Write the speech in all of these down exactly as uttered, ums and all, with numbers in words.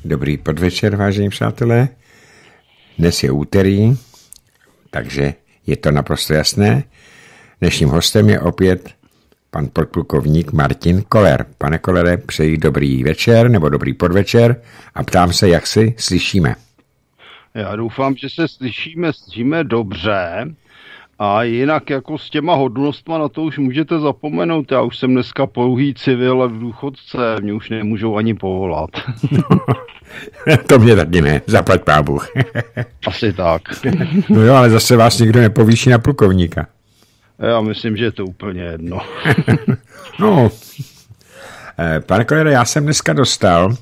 Dobrý podvečer, vážení přátelé. Dnes je úterý, takže je to naprosto jasné. Dnešním hostem je opět pan podplukovník Martin Koller. Pane Kollere, přeji dobrý večer nebo dobrý podvečer a ptám se, jak si slyšíme. Já doufám, že se slyšíme, slyšíme dobře. A jinak jako s těma hodnostma na to už můžete zapomenout. Já už jsem dneska pouhý civil a v důchodce, mě už nemůžou ani povolat. To mě taky ne, zaplať pán Bůh. Asi tak. No jo, ale zase vás nikdo nepovýší na plukovníka. Já myslím, že je to úplně jedno. No, pane Kollere, já jsem dneska dostal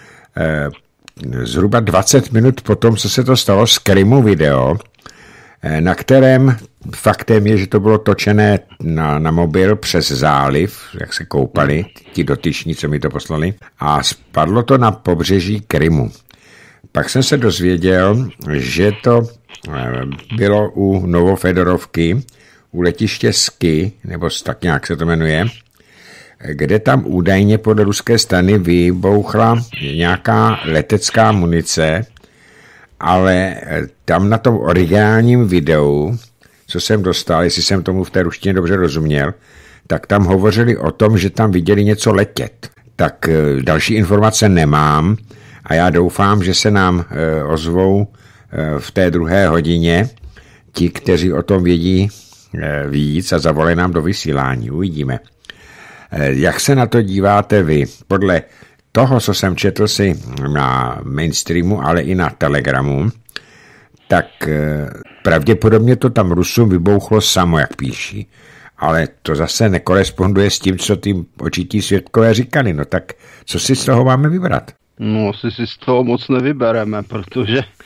zhruba dvacet minut po tom, co se to stalo, z Krymu video, na kterém faktem je, že to bylo točené na, na mobil přes záliv, jak se koupali ti dotyční, co mi to poslali, a spadlo to na pobřeží Krymu. Pak jsem se dozvěděl, že to bylo u Novofedorovky, u letiště Sky, nebo tak nějak se to jmenuje, kde tam údajně podle ruské strany vybouchla nějaká letecká munice, ale tam na tom originálním videu, co jsem dostal, jestli jsem tomu v té ruštině dobře rozuměl, tak tam hovořili o tom, že tam viděli něco letět. Tak další informace nemám a já doufám, že se nám ozvou v té druhé hodině ti, kteří o tom vědí víc a zavolají nám do vysílání. Uvidíme. Jak se na to díváte vy? Podle toho, co jsem četl si na mainstreamu, ale i na Telegramu, tak pravděpodobně to tam Rusům vybouchlo samo, jak píší. Ale to zase nekoresponduje s tím, co tím očití svědkové říkali. No tak co si z toho máme vybrat? No, asi si z toho moc nevybereme, protože e,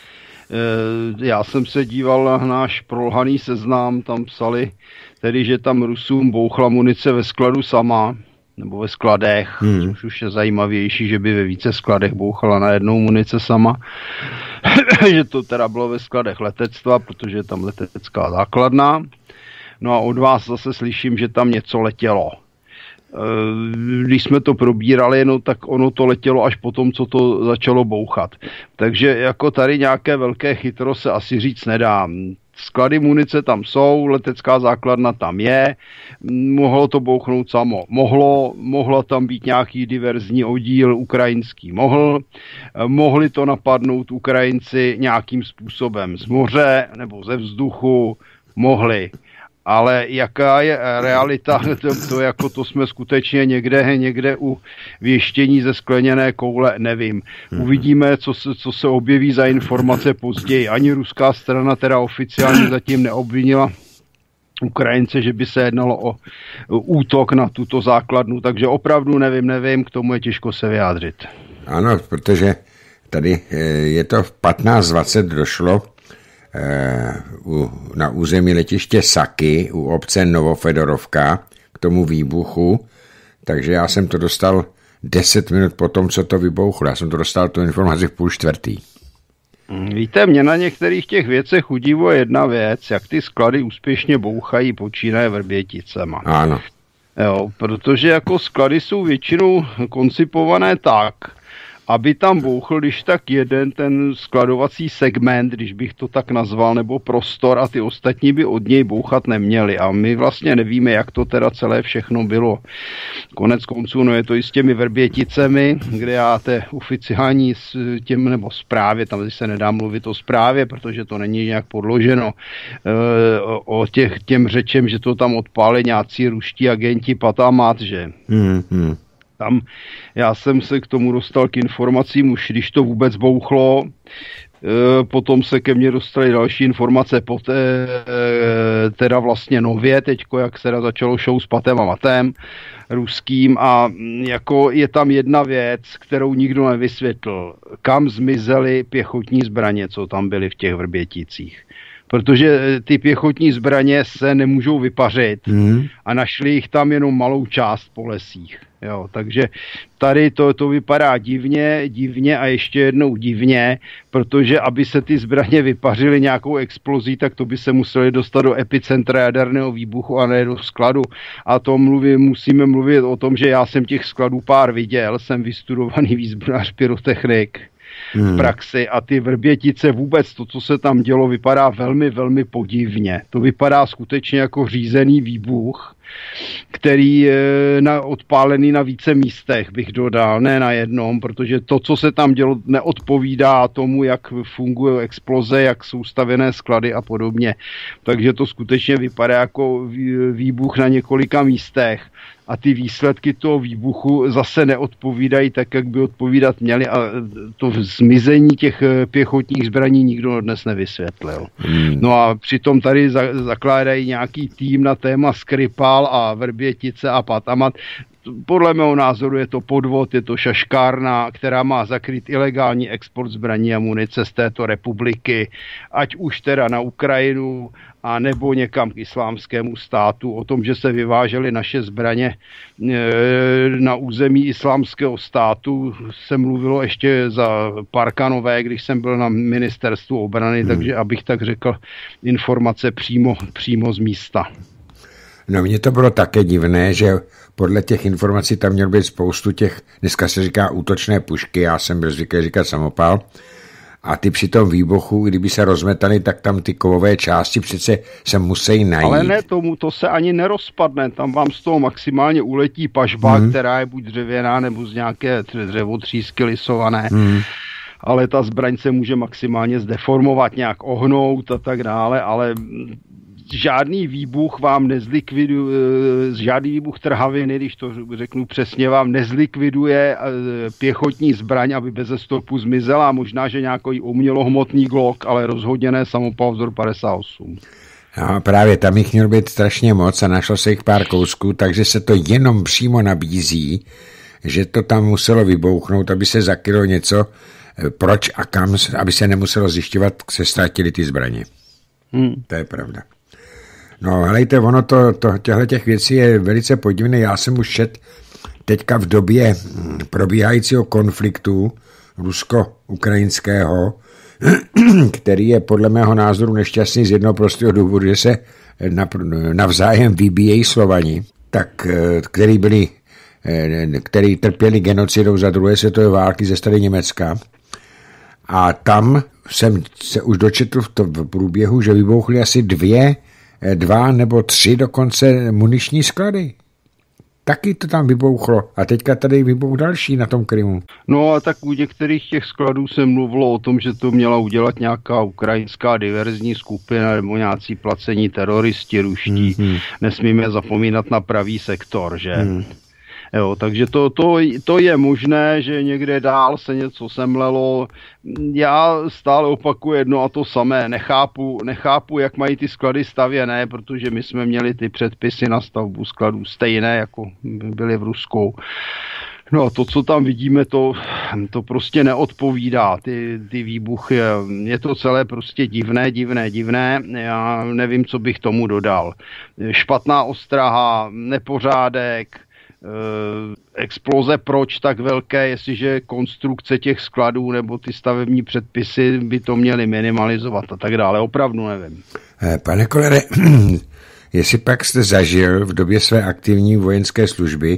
já jsem se díval na náš prolhaný seznam, tam psali tedy, že tam Rusům bouchla munice ve skladu sama, nebo ve skladech, hmm. což už je zajímavější, že by ve více skladech bouchala najednou munice sama, že to teda bylo ve skladech letectva, protože je tam letecká základna. No a od vás zase slyším, že tam něco letělo. Když jsme to probírali, no tak ono to letělo až potom, co to začalo bouchat. Takže jako tady nějaké velké chytro se asi říct nedá. Sklady munice tam jsou, letecká základna tam je, mohlo to bouchnout samo. Mohlo, mohla tam být nějaký diverzní oddíl ukrajinský, mohl, mohli to napadnout Ukrajinci nějakým způsobem z moře nebo ze vzduchu, mohli. Ale jaká je realita, to, to, jako to jsme skutečně někde, někde u věštění ze skleněné koule, nevím. Uvidíme, co se, co se objeví za informace později. Ani ruská strana teda oficiálně zatím neobvinila Ukrajince, že by se jednalo o útok na tuto základnu, takže opravdu nevím, nevím, k tomu je těžko se vyjádřit. Ano, protože tady je to v patnáct dvacet došlo na území letiště Saky u obce Novofedorovka k tomu výbuchu, takže já jsem to dostal deset minut po tom, co to vybouchlo. Já jsem to dostal tu informaci v půl čtvrtý. Víte, mě na některých těch věcech udivuje jedna věc, jak ty sklady úspěšně bouchají, počínaje Vrběticema. Ano. Jo, protože jako sklady jsou většinou koncipované tak, aby tam bouchl, když tak jeden ten skladovací segment, když bych to tak nazval, nebo prostor a ty ostatní by od něj bouchat neměli. A my vlastně nevíme, jak to teda celé všechno bylo. Konec konců, no je to i s těmi Vrběticemi, kde já té oficiální s těm, nebo zprávě, tam se nedá mluvit o zprávě, protože to není nějak podloženo, o těch, těm řečem, že to tam odpálili nějací ruští agenti Patamat, že... Hmm, hmm. Tam já jsem se k tomu dostal k informacím, už když to vůbec bouchlo, e, potom se ke mně dostaly další informace, poté e, teda vlastně nově, teďko jak se teda začalo show s Patem a Matem ruským a jako je tam jedna věc, kterou nikdo nevysvětlil. Kam zmizely pěchotní zbraně, co tam byly v těch Vrběticích? Protože ty pěchotní zbraně se nemůžou vypařit mm. a našli jich tam jenom malou část po lesích. Jo, takže tady to, to vypadá divně, divně a ještě jednou divně, protože aby se ty zbraně vypařily nějakou explozí, tak to by se museli dostat do epicentra jaderného výbuchu a ne do skladu. A to mluví, musíme mluvit o tom, že já jsem těch skladů pár viděl, jsem vystudovaný výzbrojař pyrotechnik. hmm. v praxi a ty Vrbětice vůbec, to, co se tam dělo, vypadá velmi, velmi podivně. To vypadá skutečně jako řízený výbuch, který je na, odpálený na více místech, bych dodal, ne na jednom, protože to, co se tam dělo, neodpovídá tomu, jak fungují exploze, jak jsou stavěné sklady a podobně. Takže to skutečně vypadá jako výbuch na několika místech. A ty výsledky toho výbuchu zase neodpovídají tak, jak by odpovídat měly a to zmizení těch pěchotních zbraní nikdo dnes nevysvětlil. Hmm. No a přitom tady za, zakládají nějaký tým na téma Skripal a Vrbětice a Patamat. Podle mého názoru je to podvod, je to šaškárna, která má zakryt ilegální export zbraní a munice z této republiky, ať už teda na Ukrajinu, a nebo někam k islámskému státu. O tom, že se vyvážely naše zbraně na území islámského státu, se mluvilo ještě za Parkanové, když jsem byl na ministerstvu obrany, hmm. takže abych tak řekl, informace přímo, přímo z místa. No mně to bylo také divné, že podle těch informací tam měl být spoustu těch, dneska se říká útočné pušky, já jsem byl zvyklý říkat samopal, a ty při tom výbuchu, kdyby se rozmetaly, tak tam ty kovové části přece se musí najít. Ale ne, tomu to se ani nerozpadne, tam vám z toho maximálně uletí pažba, hmm. která je buď dřevěná, nebo z nějaké dřevotřísky lisované. Hmm. Ale ta zbraň se může maximálně zdeformovat, nějak ohnout a tak dále, ale žádný výbuch vám nezlikviduje, žádný výbuch trhaviny, když to řeknu přesně, vám nezlikviduje pěchotní zbraň, aby bez stopu zmizela. Možná, že nějaký umělohmotný Glock, ale rozhodně ne samopal vzor padesát osm. No, právě tam jich mělo být strašně moc a našlo se jich pár kousků, takže se to jenom přímo nabízí, že to tam muselo vybouchnout, aby se zakrylo něco, proč a kam, aby se nemuselo zjišťovat, se ztratily ty zbraně. Hmm. To je pravda. No, helejte, ono to, to těchto těch věcí je velice podivné. Já jsem už čet teďka v době probíhajícího konfliktu rusko-ukrajinského, který je podle mého názoru nešťastný z jednoho prostého důvodu, že se navzájem vybíjejí Slovani, tak, který byli, který trpěli genocidou za druhé světové války ze strany Německa. A tam jsem se už dočetl v tom průběhu, že vybouchly asi dvě dva nebo tři dokonce muniční sklady. Taky to tam vybouchlo. A teďka tady vybouch další na tom Krymu. No a tak u některých těch skladů se mluvilo o tom, že to měla udělat nějaká ukrajinská diverzní skupina nebo nějací placení teroristi ruští. Hmm. Nesmíme zapomínat na pravý sektor, že? Hmm. Jo, takže to, to, to je možné, že někde dál se něco semlelo. Já stále opakuju jedno a to samé. Nechápu, nechápu, jak mají ty sklady stavěné, protože my jsme měli ty předpisy na stavbu skladů stejné, jako byly v Rusku. No a to, co tam vidíme, to, to prostě neodpovídá, ty, ty výbuchy. Je to celé prostě divné, divné, divné. Já nevím, co bych tomu dodal. Špatná ostraha, nepořádek, exploze, proč tak velké, jestliže konstrukce těch skladů nebo ty stavební předpisy by to měly minimalizovat a tak dále. Opravdu nevím. Pane Kollere, jestli pak jste zažil v době své aktivní vojenské služby,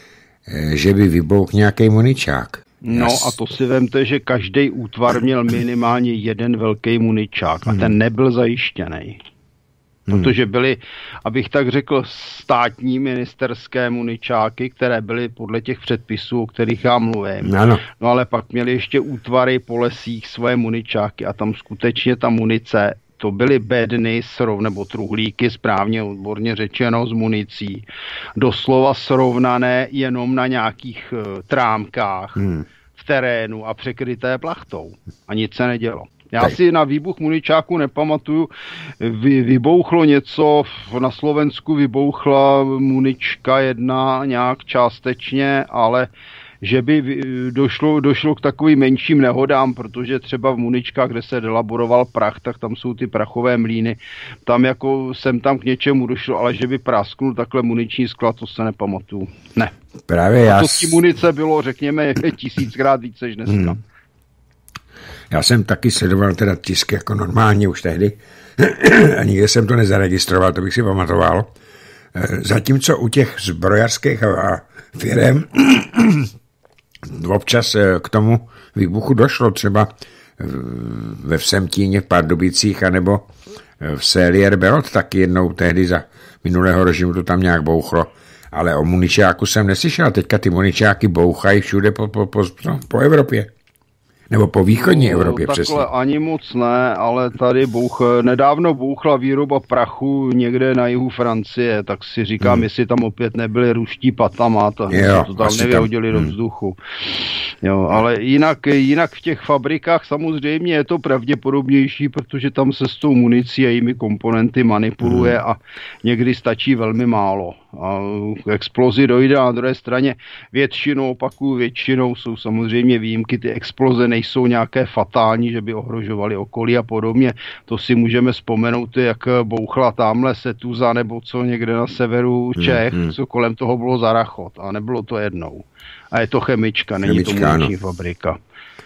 že by vybouch nějaký muničák? No a to si vemte, že každý útvar měl minimálně jeden velký muničák a ten nebyl zajištěný. Protože byly, abych tak řekl, státní ministerské muničáky, které byly podle těch předpisů, o kterých já mluvím. Ano. No ale pak měli ještě útvary po lesích svoje muničáky a tam skutečně ta munice, to byly bedny srov, nebo truhlíky, správně odborně řečeno, s municí. Doslova srovnané jenom na nějakých uh, trámkách hmm. v terénu a překryté plachtou. A nic se nedělo. Já si na výbuch muničáku nepamatuju. Vy, vybouchlo něco, na Slovensku vybouchla munička jedna nějak částečně, ale že by došlo, došlo k takovým menším nehodám, protože třeba v muničkách, kde se delaboroval prach, tak tam jsou ty prachové mlýny. Tam jako sem tam k něčemu došlo, ale že by prasknul takhle muniční sklad, to se nepamatuju. Ne. Právě já... A to z munice bylo, řekněme, tisíckrát více než dneska. Hmm. Já jsem taky sledoval teda tisk jako normálně už tehdy a nikde jsem to nezaregistroval, to bych si pamatoval. Zatímco u těch zbrojařských firem občas k tomu výbuchu došlo, třeba ve Vsemtíně, v Pardubicích, anebo v Selier Belot taky jednou tehdy za minulého režimu to tam nějak bouchlo. Ale o muničáku jsem neslyšel, teďka ty muničáky bouchají všude po, po, po, po Evropě. Nebo po východní no, Evropě takhle přesně. Ani moc ne, ale tady bouch, nedávno bouchla výroba prachu někde na jihu Francie, tak si říkám, hmm. jestli tam opět nebyli ruští patamata, jo, to tam nevyhodili tam. do vzduchu. Jo, ale jinak, jinak v těch fabrikách samozřejmě je to pravděpodobnější, protože tam se s tou municí a jejími komponenty manipuluje hmm. a někdy stačí velmi málo. A k explozi dojde, a na druhé straně většinou, opakuju, většinou jsou samozřejmě výjimky, ty exploze nejsou nějaké fatální, že by ohrožovaly okolí a podobně. To si můžeme vzpomenout, jak bouchla tamhle Setuza nebo co někde na severu Čech, hmm, hmm. co kolem toho bylo za rachot a nebylo to jednou. A je to chemička, není chemička, to muniční fabrika.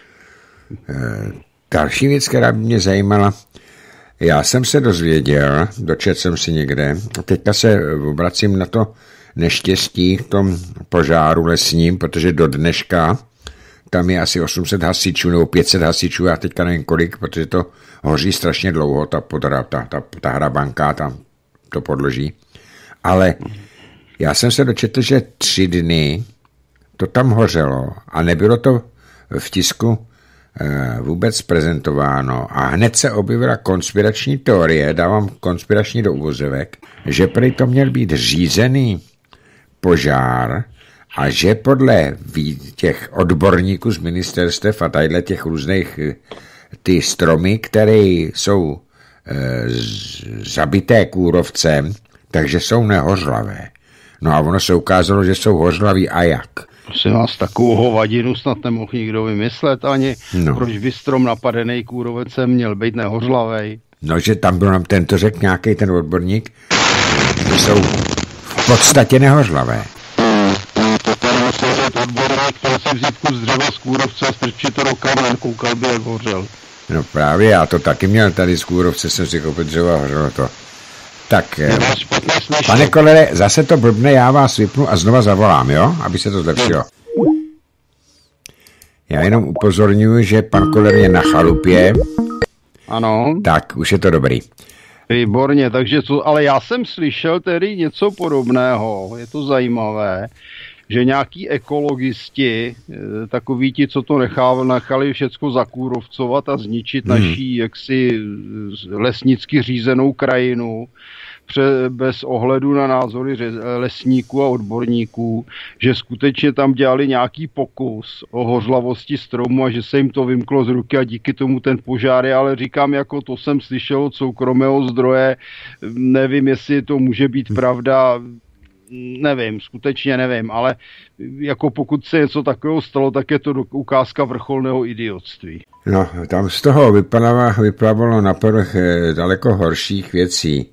E, další věc, která by mě zajímala, já jsem se dozvěděl, dočetl jsem si někde, a teďka se obracím na to neštěstí v tom požáru lesním, protože do dneška tam je asi osm set hasičů nebo pět set hasičů, já teďka nevím kolik, protože to hoří strašně dlouho, ta, podra, ta, ta, ta hrabanka, tam to podloží. Ale já jsem se dočetl, že tři dny to tam hořelo a nebylo to v tisku vůbec prezentováno a hned se objevila konspirační teorie, dávám konspirační do uvozovek, že prý to měl být řízený požár a že podle těch odborníků z ministerstev a tadyhle těch různých ty stromy, které jsou e, zabité kůrovcem, takže jsou nehořlavé. No a ono se ukázalo, že jsou hořlaví a jak. Prosím vás, takovou hovadinu snad nemohl nikdo vymyslet ani, no. Proč by strom napadený kůrovcem měl být nehořlavej. No, že tam byl nám tento řekl nějaký ten odborník, že jsou v podstatě nehořlavé. To tady musel říct odborník, který si vzít kus dřeva z kůrovce a strčit to do kamen, koukal by, jak hořel. No právě, já to taky měl tady z kůrovce, jsem si koupil dřeva a hořelo to. Tak, pane Kolere, zase to blbne, já vás vypnu a znova zavolám, jo? Aby se to zlepšilo. Já jenom upozorňuji, že pan Koler je na chalupě. Ano. Tak, už je to dobrý. Výborně, takže co, ale já jsem slyšel tedy něco podobného, je to zajímavé, že nějaký ekologisti, takoví ti, co to nechali, nechali všecko zakůrovcovat a zničit hmm. naší jaksi lesnicky řízenou krajinu, bez ohledu na názory lesníků a odborníků, že skutečně tam dělali nějaký pokus o hořlavosti stromu a že se jim to vymklo z ruky a díky tomu ten požár je, ale říkám, jako to jsem slyšel od soukromého zdroje, nevím, jestli to může být pravda, nevím, skutečně nevím, ale jako pokud se něco takového stalo, tak je to ukázka vrcholného idiotství. No, tam z toho vyplavalo na povrch daleko horších věcí.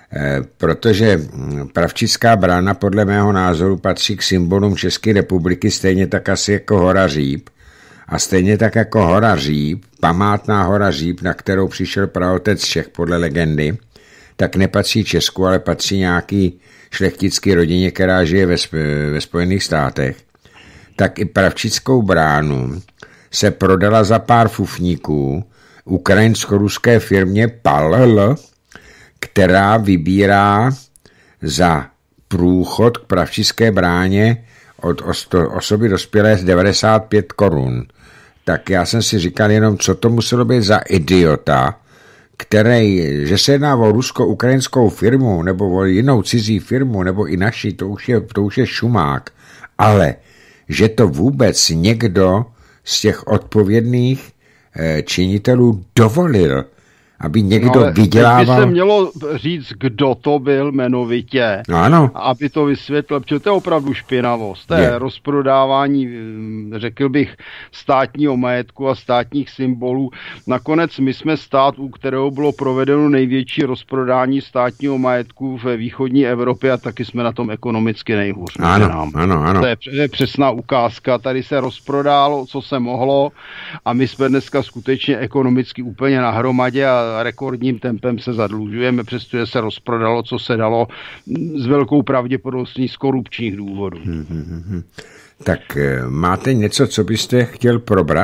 Protože Pravčická brána podle mého názoru patří k symbolům České republiky stejně tak asi jako hora Říp a stejně tak jako hora Říp, památná hora Říp, na kterou přišel praotec Čech podle legendy, tak nepatří Česku, ale patří nějaký šlechtický rodině, která žije ve, ve Spojených státech. Tak i Pravčickou bránu se prodala za pár fufníků ukrajinsko-ruské firmě P A L L, která vybírá za průchod k Pravčické bráně od osoby dospělé devadesát pět korun. Tak já jsem si říkal jenom, co to muselo být za idiota, který, že se jedná o rusko-ukrajinskou firmu, nebo o jinou cizí firmu, nebo i naši, to už je, to už je šumák, ale že to vůbec někdo z těch odpovědných eh, činitelů dovolil, aby někdo no, vydělával. By se mělo říct, kdo to byl jmenovitě. No, ano. Aby to vysvětlil, protože to je opravdu špinavost. To je, je rozprodávání, řekl bych, státního majetku a státních symbolů. Nakonec my jsme stát, u kterého bylo provedeno největší rozprodání státního majetku ve východní Evropě a taky jsme na tom ekonomicky nejhůř. Ano, ano, ano. To je, to je přesná ukázka. Tady se rozprodálo, co se mohlo a my jsme dneska skutečně ekonomicky úplně na hromadě a rekordním tempem se zadlužujeme, přestože se rozprodalo, co se dalo, s velkou pravděpodobností z korupčních důvodů. Hmm, hmm, hmm. Tak máte něco, co byste chtěl probrat?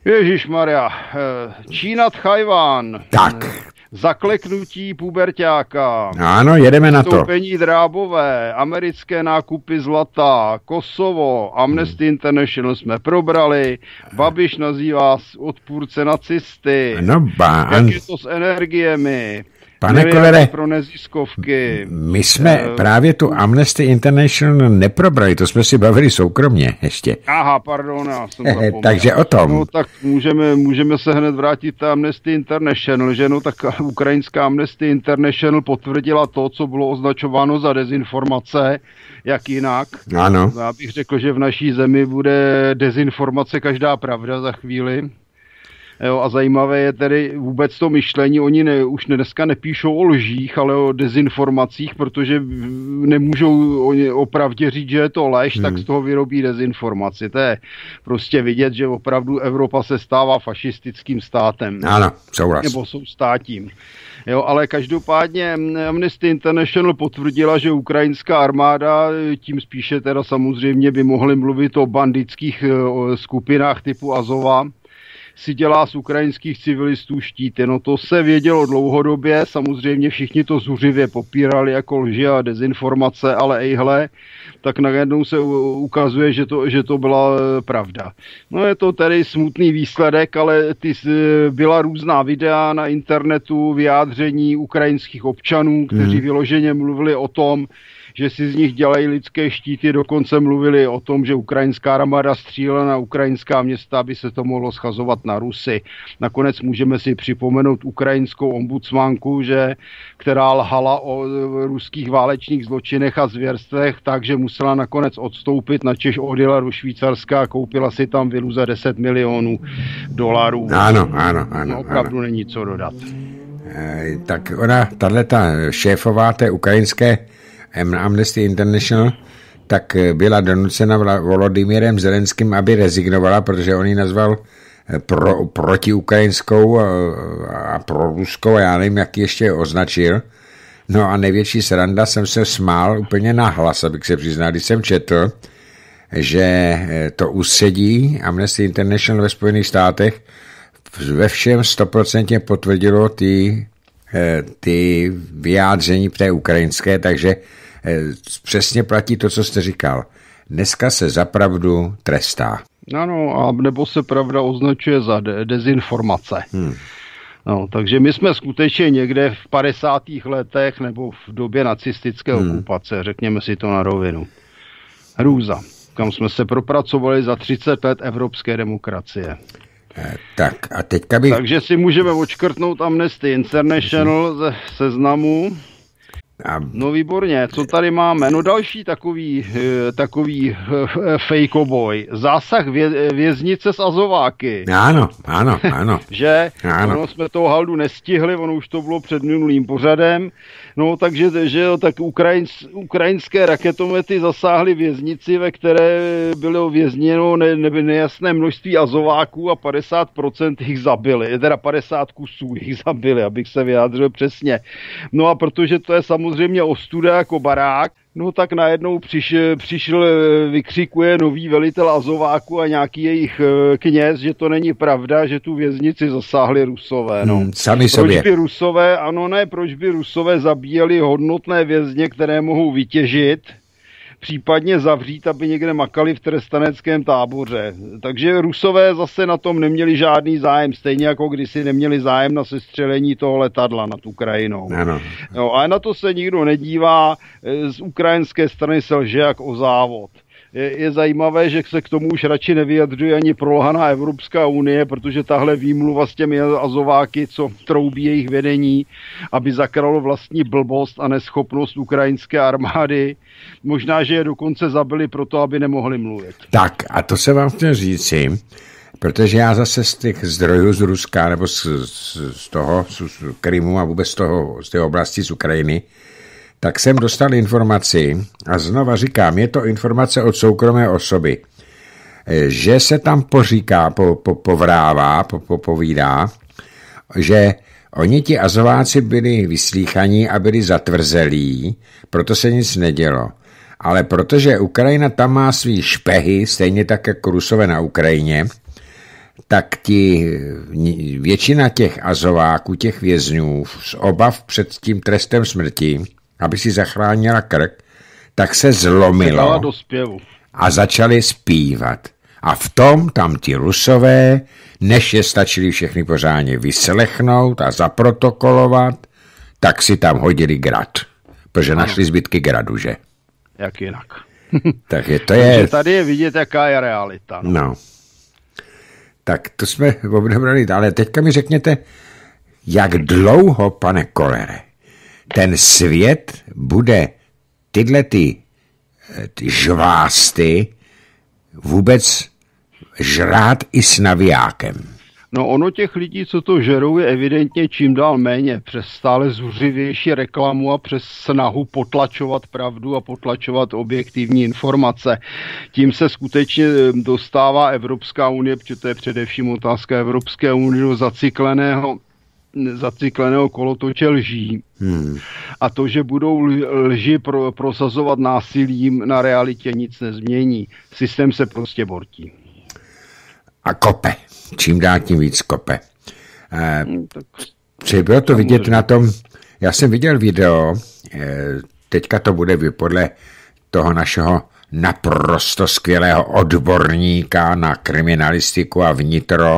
Ježišmarja, Čína, Tchajván. Tak. Zakleknutí puberťáka. Ano, jedeme na to. Stoupení drábové, americké nákupy zlata, Kosovo, Amnesty International jsme probrali, Babiš nazývá odpůrce nacisty. No, ba, jak je to s energiemi. Pane Kollere, pro neziskovky. My jsme uh, právě tu Amnesty International neprobrali, to jsme si bavili soukromně ještě. Aha, pardon, já jsem zapomněl. Takže o tom. No tak můžeme, můžeme se hned vrátit ta Amnesty International, že no tak ukrajinská Amnesty International potvrdila to, co bylo označováno za dezinformace, jak jinak. Ano. Já bych řekl, že v naší zemi bude dezinformace každá pravda za chvíli. Jo, a zajímavé je tedy vůbec to myšlení, oni ne, už dneska nepíšou o lžích, ale o dezinformacích, protože nemůžou oni opravdě říct, že je to lež, hmm. tak z toho vyrobí dezinformaci. To je prostě vidět, že opravdu Evropa se stává fašistickým státem. Ano, souhlas. Nebo jsou státím. Jo, ale každopádně Amnesty International potvrdila, že ukrajinská armáda, tím spíše teda samozřejmě by mohli mluvit o bandických skupinách typu Azova, si dělá z ukrajinských civilistů štíty. No to se vědělo dlouhodobě, samozřejmě všichni to zuřivě popírali jako lži a dezinformace, ale ejhle, tak najednou se ukazuje, že to, že to byla pravda. No je to tedy smutný výsledek, ale ty, byla různá videa na internetu, vyjádření ukrajinských občanů, kteří vyloženě mluvili o tom, že si z nich dělají lidské štíty, dokonce mluvili o tom, že ukrajinská armáda střílela na ukrajinská města, aby se to mohlo schazovat na Rusy. Nakonec můžeme si připomenout ukrajinskou ombudsmanku, že, která lhala o ruských válečných zločinech a zvěrstvech, takže musela nakonec odstoupit, načež odjela do Švýcarska a koupila si tam vilu za deset milionů dolarů. Ano, ano, ano. No, opravdu ano. Není co dodat. E, tak ona, tato šéfová té ukrajinské Amnesty International, tak byla donucena Volodymyrem Zelenským, aby rezignovala, protože on ji nazval pro, protiukrajinskou a proruskou, a já nevím, jak ji ještě označil. No a největší sranda, jsem se smál úplně nahlas, abych se přiznal, když jsem četl, že to ústředí Amnesty International ve Spojených státech ve všem stoprocentně potvrdilo ty, ty vyjádření v té ukrajinské, takže přesně platí to, co jste říkal. Dneska se zapravdu trestá. Ano, a nebo se pravda označuje za de- dezinformace. Hmm. No, takže my jsme skutečně někde v padesátých letech nebo v době nacistické hmm. okupace, řekněme si to na rovinu. Hrůza, kam jsme se propracovali za třicet let evropské demokracie. Eh, tak a teďka bych... Takže si můžeme odškrtnout Amnesty International ze seznamu. A... No výborně, co tady máme? No další takový, takový fejkoboj. Zásah vě, věznice s Azováky. Ano, ano, ano. Že? Ano. Ono jsme toho haldu nestihli, ono už to bylo před minulým pořadem. No takže že, tak ukrajins, ukrajinské raketomety zasáhly věznici, ve které bylo vězněno ne, ne, nejasné množství Azováků a padesát procent jich zabili. Teda padesát kusů jich zabili, abych se vyjádřil přesně. No a protože to je samozřejmě ostuda jako barák, no tak najednou přišel, přišel, vykřikuje nový velitel Azováku a nějaký jejich kněz, že to není pravda, že tu věznici zasáhli Rusové. No. Hmm, sami proč sobě. by Rusové, ano ne, proč by Rusové zabíjeli hodnotné vězně, které mohou vytěžit, případně zavřít, aby někde makali v trestaneckém táboře. Takže Rusové zase na tom neměli žádný zájem, stejně jako kdysi neměli zájem na sestřelení toho letadla nad Ukrajinou. Ano. Jo, ale na to se nikdo nedívá, z ukrajinské strany se lže jak o závod. Je, je zajímavé, že se k tomu už radši nevyjadřuje ani prolhaná Evropská unie, protože tahle výmluva s těmi Azováky, co troubí jejich vedení, aby zakralo vlastní blbost a neschopnost ukrajinské armády, možná, že je dokonce zabili proto, aby nemohli mluvit. Tak a to se vám chtěl říci, protože já zase z těch zdrojů z Ruska, nebo z, z, z toho, z Krymu a vůbec z toho, z té oblasti z Ukrajiny, tak jsem dostal informaci, a znova říkám, je to informace od soukromé osoby, že se tam poříká, po, po, povrává, po, po, povídá, že oni ti Azováci byli vyslíchaní a byli zatvrzelí, proto se nic nedělo. Ale protože Ukrajina tam má svý špehy, stejně tak jako Rusové na Ukrajině, tak ti většina těch azováků, těch vězňů z obav před tím trestem smrti, aby si zachránila krk, tak se zlomilo a začali zpívat. A v tom tam ti Rusové, než je stačili všechny pořádně vyslechnout a zaprotokolovat, tak si tam hodili grad. Protože ano. Našli zbytky gradu, že? Jak jinak. Tak je, to je... Takže tady je vidět, jaká je realita. No. no. Tak to jsme odebrali dále. Teďka mi řekněte, jak dlouho, pane Kollere, ten svět bude tyhle ty, ty žvásty vůbec žrát i s navijákem. No ono těch lidí, co to žerou, je evidentně čím dál méně. Přes stále zuřivější reklamu a přes snahu potlačovat pravdu a potlačovat objektivní informace. Tím se skutečně dostává Evropská unie, protože to je především otázka Evropské unie, do zacykleného zacykleného kolotoče lží. Hmm. A to, že budou lži pro, prosazovat násilím, na realitě nic nezmění. Systém se prostě bortí. A kope. Čím dál tím víc kope. Eh, Či bylo to vidět na tom, já jsem viděl video, eh, teďka to bude podle toho našeho naprosto skvělého odborníka na kriminalistiku a vnitro,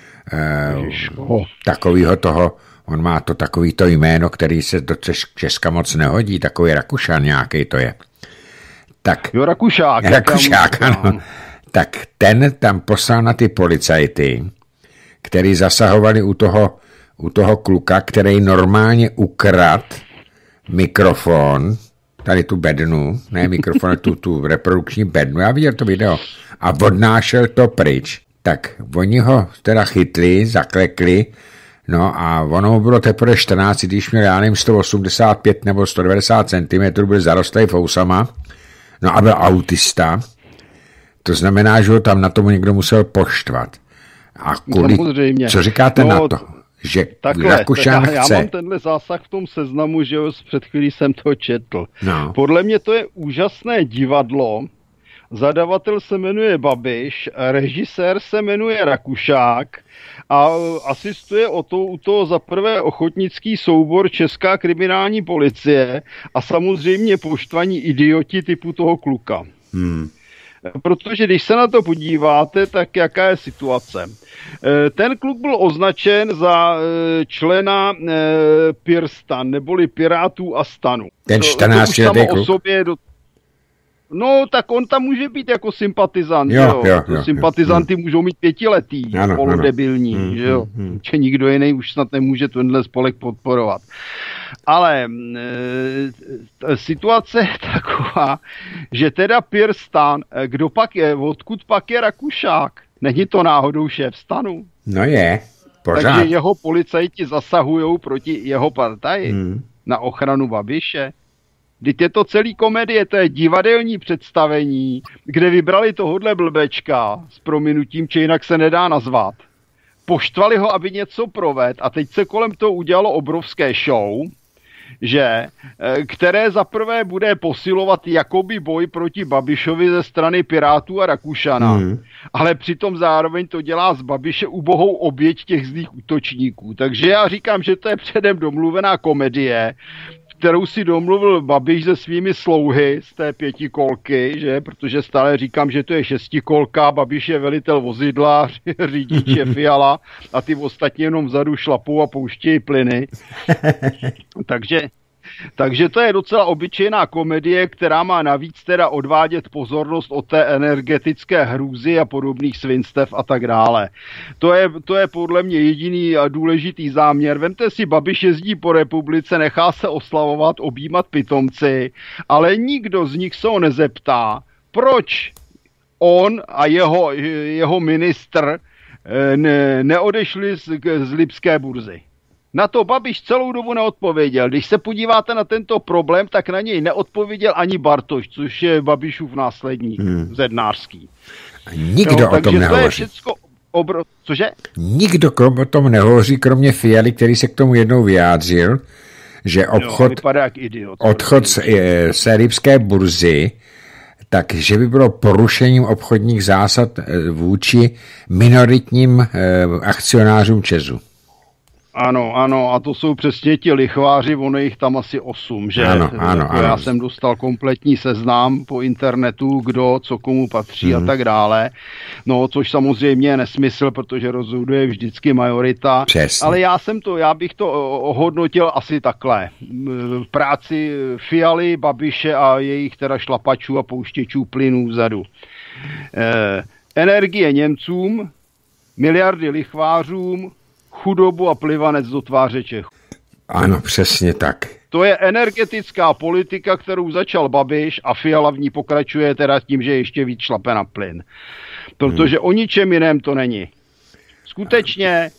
eh, takovýho toho, on má to takový to jméno, který se do Česka moc nehodí, takový Rakušan nějaký to je. Tak, jo, Rakušák. Rakušák, ano. Tak ten tam poslal na ty policajty, který zasahovali u toho, u toho kluka, který normálně ukrad mikrofon, tady tu bednu, ne mikrofon, tu, tu reprodukční bednu, já viděl to video, a odnášel to pryč. Tak oni ho teda chytli, zaklekli, no a ono mu bylo teprve čtrnáct, když měl, já nevím, sto osmdesát pět nebo sto devadesát centimetrů, byl zarostlý fousama, no a byl autista. To znamená, že ho tam na tomu někdo musel poštvat. A kvůli, co říkáte no, na to? Že takhle, Rakušan tak já, chce... já mám tenhle zásah v tom seznamu, že před chvílí jsem to četl. No. Podle mě to je úžasné divadlo. Zadavatel se jmenuje Babiš, režisér se jmenuje Rakušák a asistuje o to, u toho za prvé ochotnický soubor Česká kriminální policie a samozřejmě poštvaní idioti typu toho kluka. Hmm. Protože když se na to podíváte, tak jaká je situace? Ten kluk byl označen za člena PirStan, neboli Pirátů a stanu. Ten čtrnáctiletý kluk? Do... No, tak on tam může být jako sympatizant, jo, jo, jo, jo Sympatizanty jo. můžou mít pětiletý, ano, polodebilní, ano. Že jo? Hmm, hmm. Nikdo jiný už snad nemůže tenhle spolek podporovat. Ale e, situace je taková, že teda PirStan, kdo pak je, odkud pak je Rakušák? Není to náhodou šéf stanu? No je, pořád. Takže jeho policajti zasahujou proti jeho partaji hmm. na ochranu Babiše. Vždyť je to celý komedie, to je divadelní představení, kde vybrali tohodle blbečka s prominutím, či jinak se nedá nazvat. Poštvali ho, aby něco proved a teď se kolem toho udělalo obrovské show, že, které zaprvé bude posilovat jakoby boj proti Babišovi ze strany Pirátů a Rakušana, hmm. ale přitom zároveň to dělá z Babiše ubohou oběť těch zlých útočníků. Takže já říkám, že to je předem domluvená komedie, kterou si domluvil Babiš se svými slouhy z té pětikolky, že? Protože stále říkám, že to je šestikolka, Babiš je velitel vozidla, řidič je Fiala a ty ostatní jenom vzadu šlapou a pouštějí plyny. Takže, takže to je docela obyčejná komedie, která má navíc teda odvádět pozornost od té energetické hrůzy a podobných svinstev a tak dále. To je, to je podle mě jediný a důležitý záměr. Vemte si, Babiš jezdí po republice, nechá se oslavovat, objímat pitomci, ale nikdo z nich se ho nezeptá, proč on a jeho, jeho ministr ne, neodešli z, z Lipské burzy. Na to Babiš celou dobu neodpověděl. Když se podíváte na tento problém, tak na něj neodpověděl ani Bartoš, což je Babišův následník, hmm. zednářský. A nikdo no, o tom nehovoří. To je všecko obro... Cože? Nikdo o tom nehovoří, kromě Fialy, který se k tomu jednou vyjádřil, že obchod, jo, idiot, odchod z, z lipské burzy takže by bylo porušením obchodních zásad vůči minoritním akcionářům ČEZu. Ano, ano, a to jsou přesně ti lichváři, ono jich tam asi osm, že? Ano, ano, Já ano. jsem dostal kompletní seznam po internetu, kdo, co komu patří hmm. a tak dále. No, což samozřejmě je nesmysl, protože rozhoduje vždycky majorita. Přesně. Ale já jsem to, já bych to ohodnotil asi takhle. Práci Fialy, Babiše a jejich teda šlapačů a pouštěčů plynů vzadu. Eh, energie Němcům, miliardy lichvářům, chudobu a plivanec do tváře Čechů. Ano, přesně tak. To je energetická politika, kterou začal Babiš a Fiala v ní pokračuje teda tím, že ještě víc šlape na plyn. Protože hmm. o ničem jiném to není. Skutečně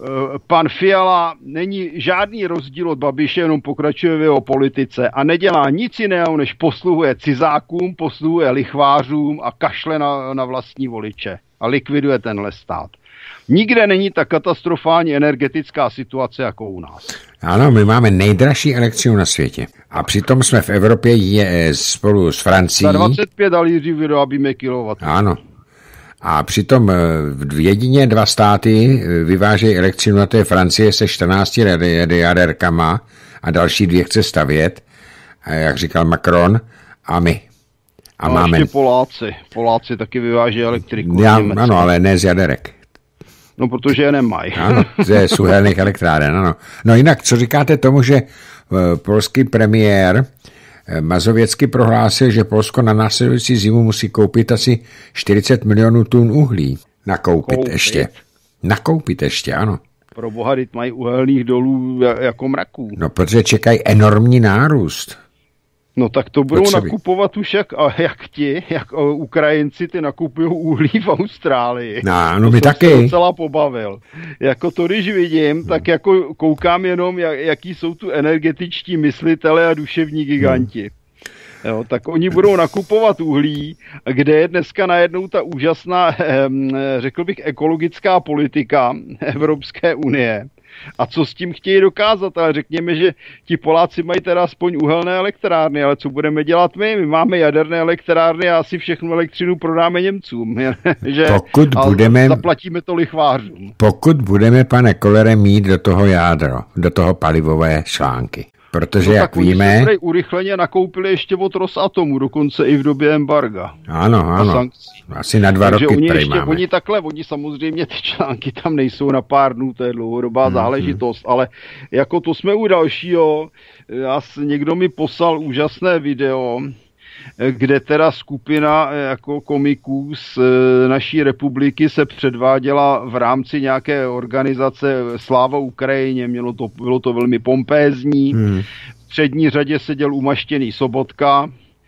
pan Fiala není žádný rozdíl od Babiše, jenom pokračuje v jeho politice a nedělá nic jiného, než posluhuje cizákům, posluhuje lichvářům a kašle na, na vlastní voliče a likviduje tenhle stát. Nikde není tak katastrofální energetická situace jako u nás. Ano, my máme nejdražší elektřinu na světě. A přitom jsme v Evropě je, spolu s Francií. Za dvacet pět halíří vyrábíme kilowattů. Ano. A přitom v jedině dva státy vyvážejí elektřinu, a to je Francie se čtrnácti jaderkama a další dvě chce stavět, jak říkal Macron, a my. A, a máme... ještě Poláci. Poláci taky vyvážejí elektriku. Já, ano, ale ne z jaderek. No, protože je nemají. Ano, ze suhelných elektráren, ano. No jinak, co říkáte tomu, že polský premiér Mazověcky prohlásil, že Polsko na následující zimu musí koupit asi čtyřicet milionů tun uhlí. Nakoupit Koupit. ještě. Nakoupit ještě, ano. Pro boha, teď mají uhelných dolů jako mraků. No, protože čekají enormní nárůst. No tak to budou Potřeby. nakupovat už jak, jak ti, jak uh, Ukrajinci, ty nakupují uhlí v Austrálii. No, no my to taky. jsem se docela pobavil. Jako to, když vidím, hmm. tak jako koukám jenom, jak, jaký jsou tu energetičtí myslitele a duševní giganti. Hmm. Jo, tak oni budou nakupovat uhlí, kde je dneska najednou ta úžasná, řekl bych, ekologická politika Evropské unie. A co s tím chtějí dokázat, ale řekněme, že ti Poláci mají teda aspoň uhelné elektrárny, ale co budeme dělat my? My máme jaderné elektrárny a asi všechnu elektřinu prodáme Němcům, že? Pokud budeme, zaplatíme to lichvářům. Pokud budeme, pane Kollere, mít do toho jádro, do toho palivové šlánky. Protože, no, jak tak víme... oni se urychleně nakoupili ještě od Rosatomu, dokonce i v době embarga. Ano, ano. Asi na dva Takže roky oni tady ještě, máme. oni takhle, oni samozřejmě ty články tam nejsou na pár dnů, to je dlouhodobá hmm, záležitost, hmm. ale jako to jsme u dalšího, já, někdo mi poslal úžasné video, kde teda skupina jako komiků z naší republiky se předváděla v rámci nějaké organizace Sláva Ukrajině, mělo to, bylo to velmi pompézní. Hmm. V přední řadě seděl umaštěný Sobotka,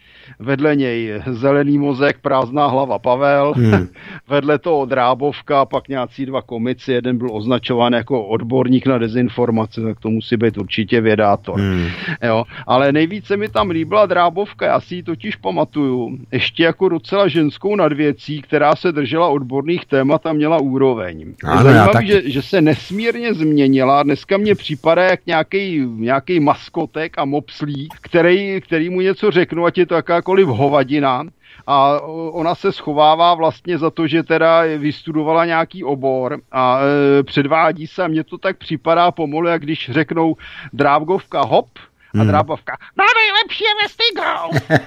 vedle něj zelený mozek, prázdná hlava Pavel, hmm. vedle toho Drábovka, pak nějací dva komici, jeden byl označován jako odborník na dezinformace, tak to musí být určitě vědátor. Hmm. Jo, ale nejvíce mi tam líbila Drábovka, já si ji totiž pamatuju, ještě jako docela ženskou nadvěcí, která se držela odborných témat a měla úroveň. Ano, zajímavý, že, že se nesmírně změnila, dneska mně připadá jak nějaký, nějaký maskotek a mopslík, který, který mu něco řeknu, ať je to jakákoliv hovadina, a ona se schovává vlastně za to, že teda vystudovala nějaký obor a e, předvádí se a mně to tak připadá pomalu, jak když řeknou Drábovka hop a hmm. Drábovka no nejlepší je Westinghouse.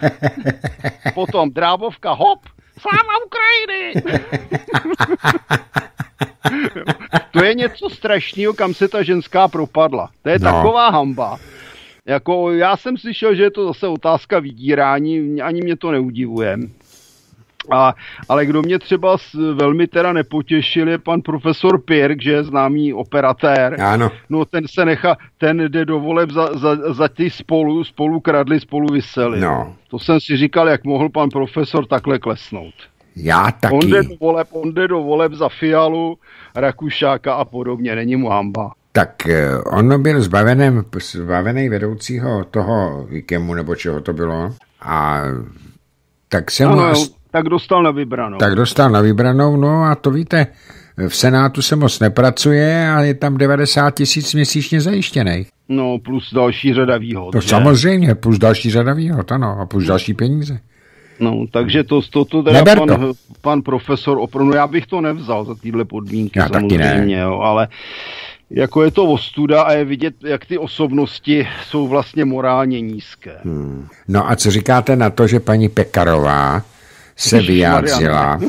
Potom Drábovka hop, sláva Ukrajiny. To je něco strašného, kam se ta ženská propadla. To je no. taková hamba. Jako já jsem slyšel, že je to zase otázka vydírání, ani mě to neudivuje. A, ale kdo mě třeba velmi teda nepotěšil, je pan profesor Pirk, že je známý operatér. Ano. No ten se nechá, ten jde do voleb za, za, za ty spolu, spolu kradli, spolu vyseli. No. To jsem si říkal, jak mohl pan profesor takhle klesnout. Já taky. On jde do voleb, on jde do voleb za Fialu, Rakušáka a podobně, není mu hamba. Tak on byl zbavený, zbavený vedoucího toho IKEMu, nebo čeho to bylo. A tak se mu... Ano, as... tak dostal na vybranou. Tak dostal na vybranou, no a to víte, v Senátu se moc nepracuje a je tam devadesát tisíc měsíčně zajištěných. No, plus další řada výhod. To že? Samozřejmě, plus další řada výhod, ano, a plus další peníze. No, takže to, to, to teda Neber pan, to. pan profesor opravdu, já bych to nevzal za tyhle podmínky, Já samozřejmě, jo, ale jako je to ostuda a je vidět, jak ty osobnosti jsou vlastně morálně nízké. Hmm. No a co říkáte na to, že paní Pekarová se vyjádřila?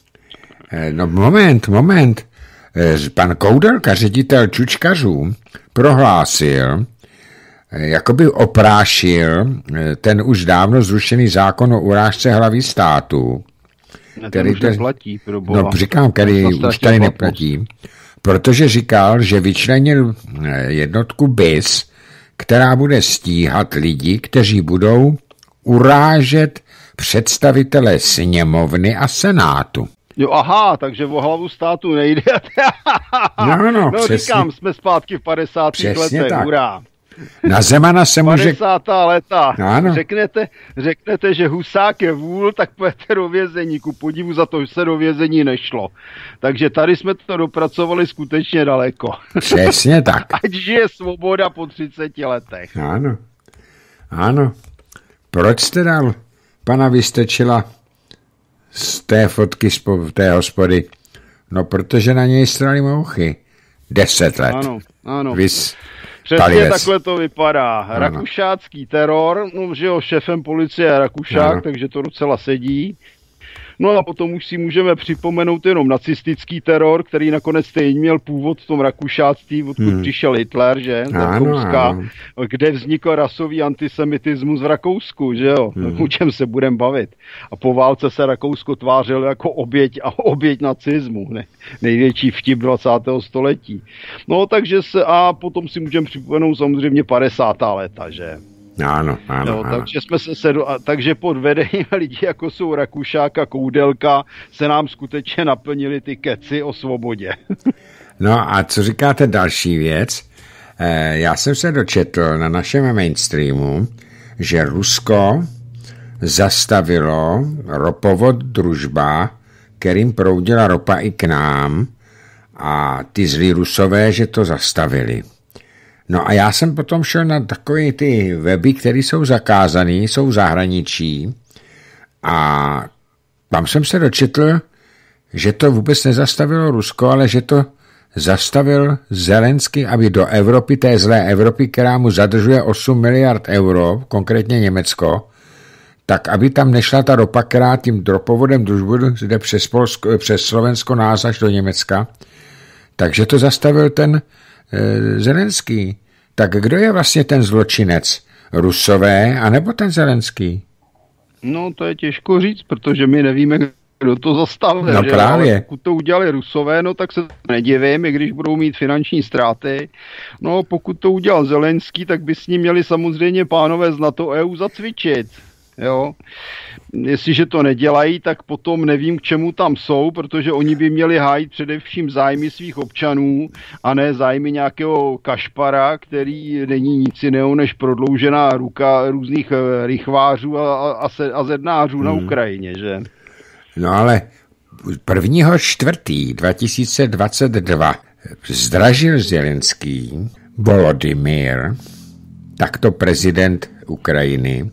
No moment, moment. Pan Koudelka, ředitel čučkařů, prohlásil, jakoby oprášil ten už dávno zrušený zákon o urážce hlavy státu. Ne, který už neplatí, pro boha. No říkám, který už tady neplatí. Protože říkal, že vyčlenil jednotku B I S, která bude stíhat lidi, kteří budou urážet představitele sněmovny a senátu. Jo, aha, takže o hlavu státu nejde. No, no, no přesně. Říkám, jsme zpátky v padesátých letech, tak. hurá. Na Zemana se může... padesátá léta. Ano. Řeknete, řeknete, že Husák je vůl, tak pojďte do vězení. Ku podivu za to, že se do vězení nešlo. Takže tady jsme to dopracovali skutečně daleko. Přesně tak. Ať žije svoboda po třiceti letech. Ano. Ano. Proč jste dal pana Vystrčila z té fotky z té hospody? No, protože na něj strali mouchy. Deset let. Ano, ano. Vys... Přesně Talivec. takhle to vypadá. Ano. Rakušácký teror, no, že jo, šéfem policie je Rakušák, ano. Takže to docela sedí. No a potom už si můžeme připomenout jenom nacistický teror, který nakonec stejně měl původ v tom Rakušáctví, odkud hmm. přišel Hitler, že? Z Rakouska, kde vznikl rasový antisemitismus v Rakousku, že jo? Hmm. O čem se budeme bavit? A po válce se Rakousko tvářilo jako oběť a oběť nacismu, ne? Největší vtip dvacátého století. No takže se, a potom si můžeme připomenout samozřejmě padesátá léta, že? Ano, ano, no, ano. Takže jsme se sedu, a, takže pod vedením lidí, jako jsou Rakušák a Koudelka, se nám skutečně naplnili ty keci o svobodě. No a co říkáte další věc? E, já jsem se dočetl na našem mainstreamu, že Rusko zastavilo ropovod Družba, kterým proudila ropa i k nám, a ty zlí Rusové, že to zastavili. No a já jsem potom šel na takové ty weby, které jsou zakázané, jsou v zahraničí, a tam jsem se dočetl, že to vůbec nezastavilo Rusko, ale že to zastavil Zelenský, aby do Evropy, té zlé Evropy, která mu zadržuje osm miliard euro, konkrétně Německo, tak aby tam nešla ta ropa, která tím ropovodem Družbu jde přes, Polsko, přes Slovensko nás až do Německa. Takže to zastavil ten e, Zelenský. Tak kdo je vlastně ten zločinec? Rusové anebo ten Zelenský? No to je těžko říct, protože my nevíme, kdo to zastavil. No že? právě. Ale pokud to udělali Rusové, no tak se nedivím, i když budou mít finanční ztráty. No pokud to udělal Zelenský, tak by s ním měli samozřejmě pánové z NATO E U zacvičit. Jo. Jestliže to nedělají, tak potom nevím, k čemu tam jsou, protože oni by měli hájit především zájmy svých občanů a ne zájmy nějakého kašpara, který není nic jiného než prodloužená ruka různých rychvářů a, a, a zednářů hmm. na Ukrajině, že? No ale prvního čtvrtý dva tisíce dvacet dva zdražil Zelenský Volodymyr, takto prezident Ukrajiny,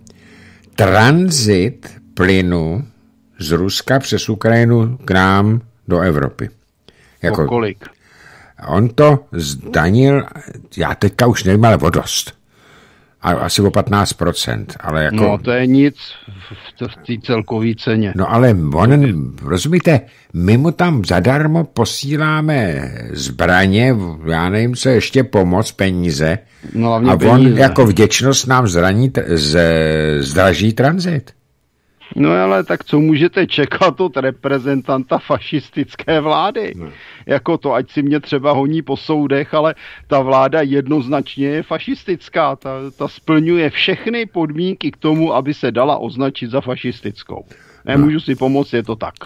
tranzit plynu z Ruska přes Ukrajinu k nám do Evropy. Jako, o kolik? On to zdanil, já teďka už nevím, ale o dost. A asi o patnáct procent. Ale jako... No to je nic v té celkové ceně. No ale on, rozumíte, my mu tam zadarmo posíláme zbraně, já nevím, co ještě pomoc, peníze. No, a on peníze. Jako vděčnost nám zraní, z, zdraží tranzit. No ale tak co můžete čekat od reprezentanta fašistické vlády? No. Jako to, ať si mě třeba honí po soudech, ale ta vláda jednoznačně je fašistická. Ta, ta splňuje všechny podmínky k tomu, aby se dala označit za fašistickou. Nemůžu no. si pomoct, je to tak.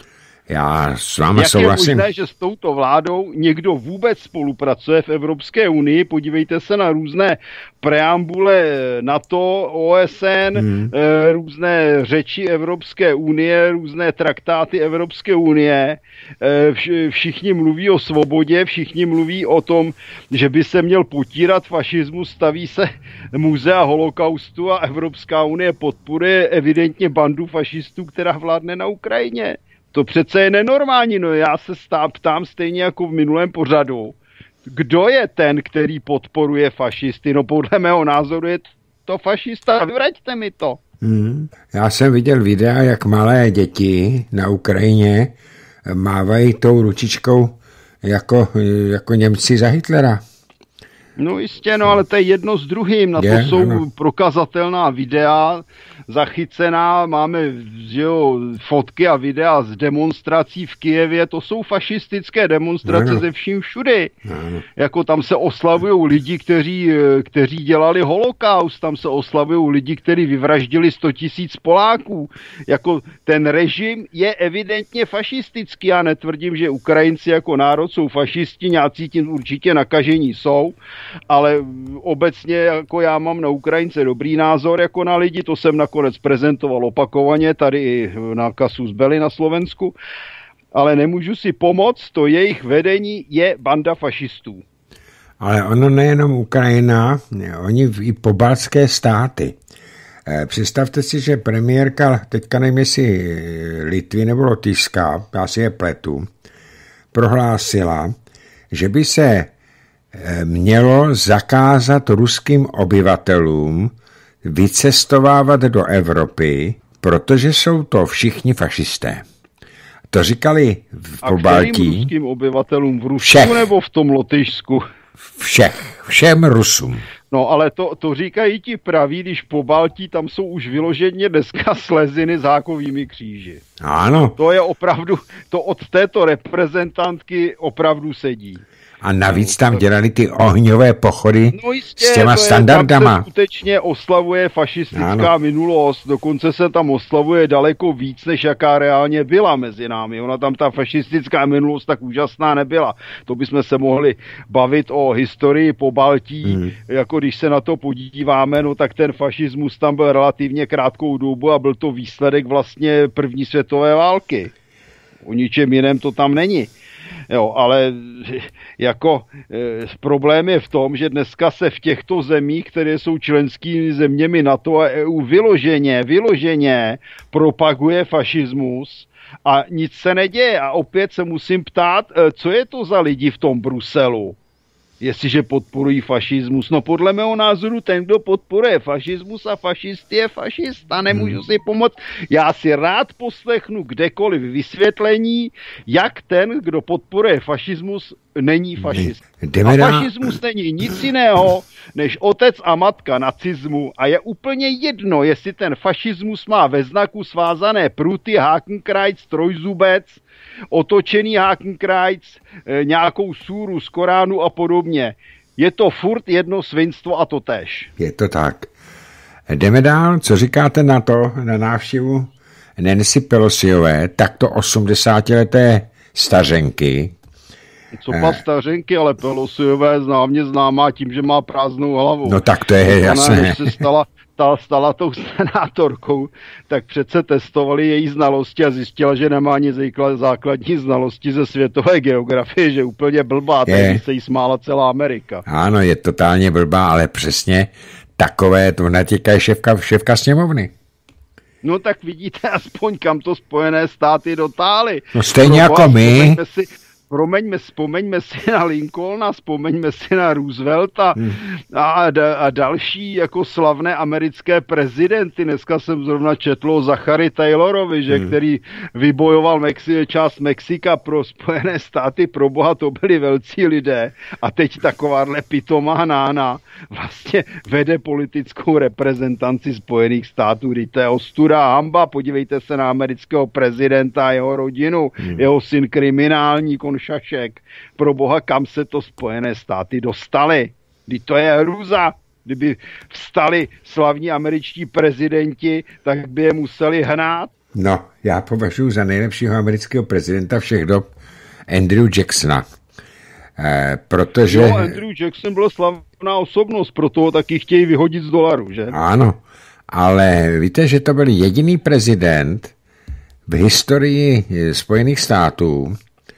Já s vámi Jak souhlasím. je možné, že s touto vládou někdo vůbec spolupracuje v Evropské unii? Podívejte se na různé preambule NATO, O S N, hmm. různé řeči Evropské unie, různé traktáty Evropské unie. Všichni mluví o svobodě, všichni mluví o tom, že by se měl potírat fašismus, staví se muzea holokaustu a Evropská unie podporuje evidentně bandu fašistů, která vládne na Ukrajině. To přece je nenormální, no já se stá, ptám stejně jako v minulém pořadu. Kdo je ten, který podporuje fašisty? No podle mého názoru je to fašista. Vyvraťte mi to. Hmm. Já jsem viděl videa, jak malé děti na Ukrajině mávají tou ručičkou jako, jako Němci za Hitlera. No jistě, no ale to je jedno s druhým. Na to je, jsou ano. prokazatelná videa zachycená, máme že jo, fotky a videa z demonstrací v Kyjevě, to jsou fašistické demonstrace ano. ze vším všudy. Ano. Jako tam se oslavují lidi, kteří, kteří dělali holokaust, tam se oslavují lidi, kteří vyvraždili sto tisíc Poláků. Jako ten režim je evidentně fašistický. Já netvrdím, že Ukrajinci jako národ jsou fašisti, nějací tím určitě nakažení jsou, ale obecně jako já mám na Ukrajince dobrý názor jako na lidi, to jsem nakonec prezentoval opakovaně tady i na Casus Belli na Slovensku, ale nemůžu si pomoct, to jejich vedení je banda fašistů. Ale ono nejenom Ukrajina, oni i pobaltské státy. Představte si, že premiérka, teďka nevím jestli Litvy nebo Lotyšska, já si je pletu, prohlásila, že by se mělo zakázat ruským obyvatelům vycestovávat do Evropy, protože jsou to všichni fašisté. To říkali v Pobaltí. A kterým ruským obyvatelům? V Rusku všech. Nebo v tom Lotyšsku? Všech. Všem Rusům. No ale to, to říkají ti praví, když po Baltí tam jsou už vyloženě dneska sleziny s hákovými kříži. Ano. To je opravdu, to od této reprezentantky opravdu sedí. A navíc tam dělali ty ohňové pochody no jistě, s těma je, standardama. Tam se skutečně oslavuje fašistická ano. minulost, dokonce se tam oslavuje daleko víc, než jaká reálně byla mezi námi. Ona tam ta fašistická minulost tak úžasná nebyla. To bychom se mohli bavit o historii Pobaltí, hmm. jako když se na to podíváme, no tak ten fašismus tam byl relativně krátkou dobu a byl to výsledek vlastně první světové války. O ničem jiném to tam není. Jo, ale jako e, problém je v tom, že dneska se v těchto zemích, které jsou členskými zeměmi NATO a E U, vyloženě, vyloženě propaguje fašismus a nic se neděje. A opět se musím ptát, e, co je to za lidi v tom Bruselu, jestliže podporují fašismus. No podle mého názoru ten, kdo podporuje fašismus a fašist je fašista, nemůžu hmm. si pomoct. Já si rád poslechnu kdekoliv vysvětlení, jak ten, kdo podporuje fašismus, není fašist. A fašismus není nic jiného, než otec a matka nacismu a je úplně jedno, jestli ten fašismus má ve znaku svázané pruty, Hakenkreuz, trojzubec, otočený Hakenkreuz, nějakou súru z Koránu a podobně. Je to furt jedno svinstvo a to též. Je to tak. Jdeme dál. Co říkáte na to, na návštěvu Nancy Pelosiové, takto osmdesátileté stařenky? Co pa stařenky, ale Pelosiové známě známá tím, že má prázdnou hlavu. No tak to je jasné. Když se stala, ta, stala tou senátorkou, tak přece testovali její znalosti a zjistila, že nemá ani základní znalosti ze světové geografie, že úplně blbá, takže se jí smála celá Amerika. Ano, je totálně blbá, ale přesně takové, to natěká je šéfka, šéfka sněmovny. No tak vidíte aspoň, kam to Spojené státy dotáhly. No stejně jako my. Promeňme, vzpomeňme si na Lincolna, vzpomeňme si na Roosevelta hmm. a, a další jako slavné americké prezidenty. Dneska jsem zrovna četl o Zachary Taylorovi, že, hmm. který vybojoval Mexi, část Mexika pro Spojené státy. Pro boha, to byli velcí lidé. A teď takováhle pitomá nána vlastně vede politickou reprezentanci Spojených států. To je ostuda, hamba. Podívejte se na amerického prezidenta a jeho rodinu. Hmm. Jeho syn kriminální, Šašek. Pro boha, kam se to Spojené státy dostaly? Kdy to je hrůza. Kdyby vstali slavní američtí prezidenti, tak by je museli hnát. No, já považuji za nejlepšího amerického prezidenta všech dob Andrew Jacksona. Eh, protože... Jo, Andrew Jackson byl slavná osobnost, proto ho taky chtějí vyhodit z dolaru, že? Ano, ale víte, že to byl jediný prezident v historii Spojených států,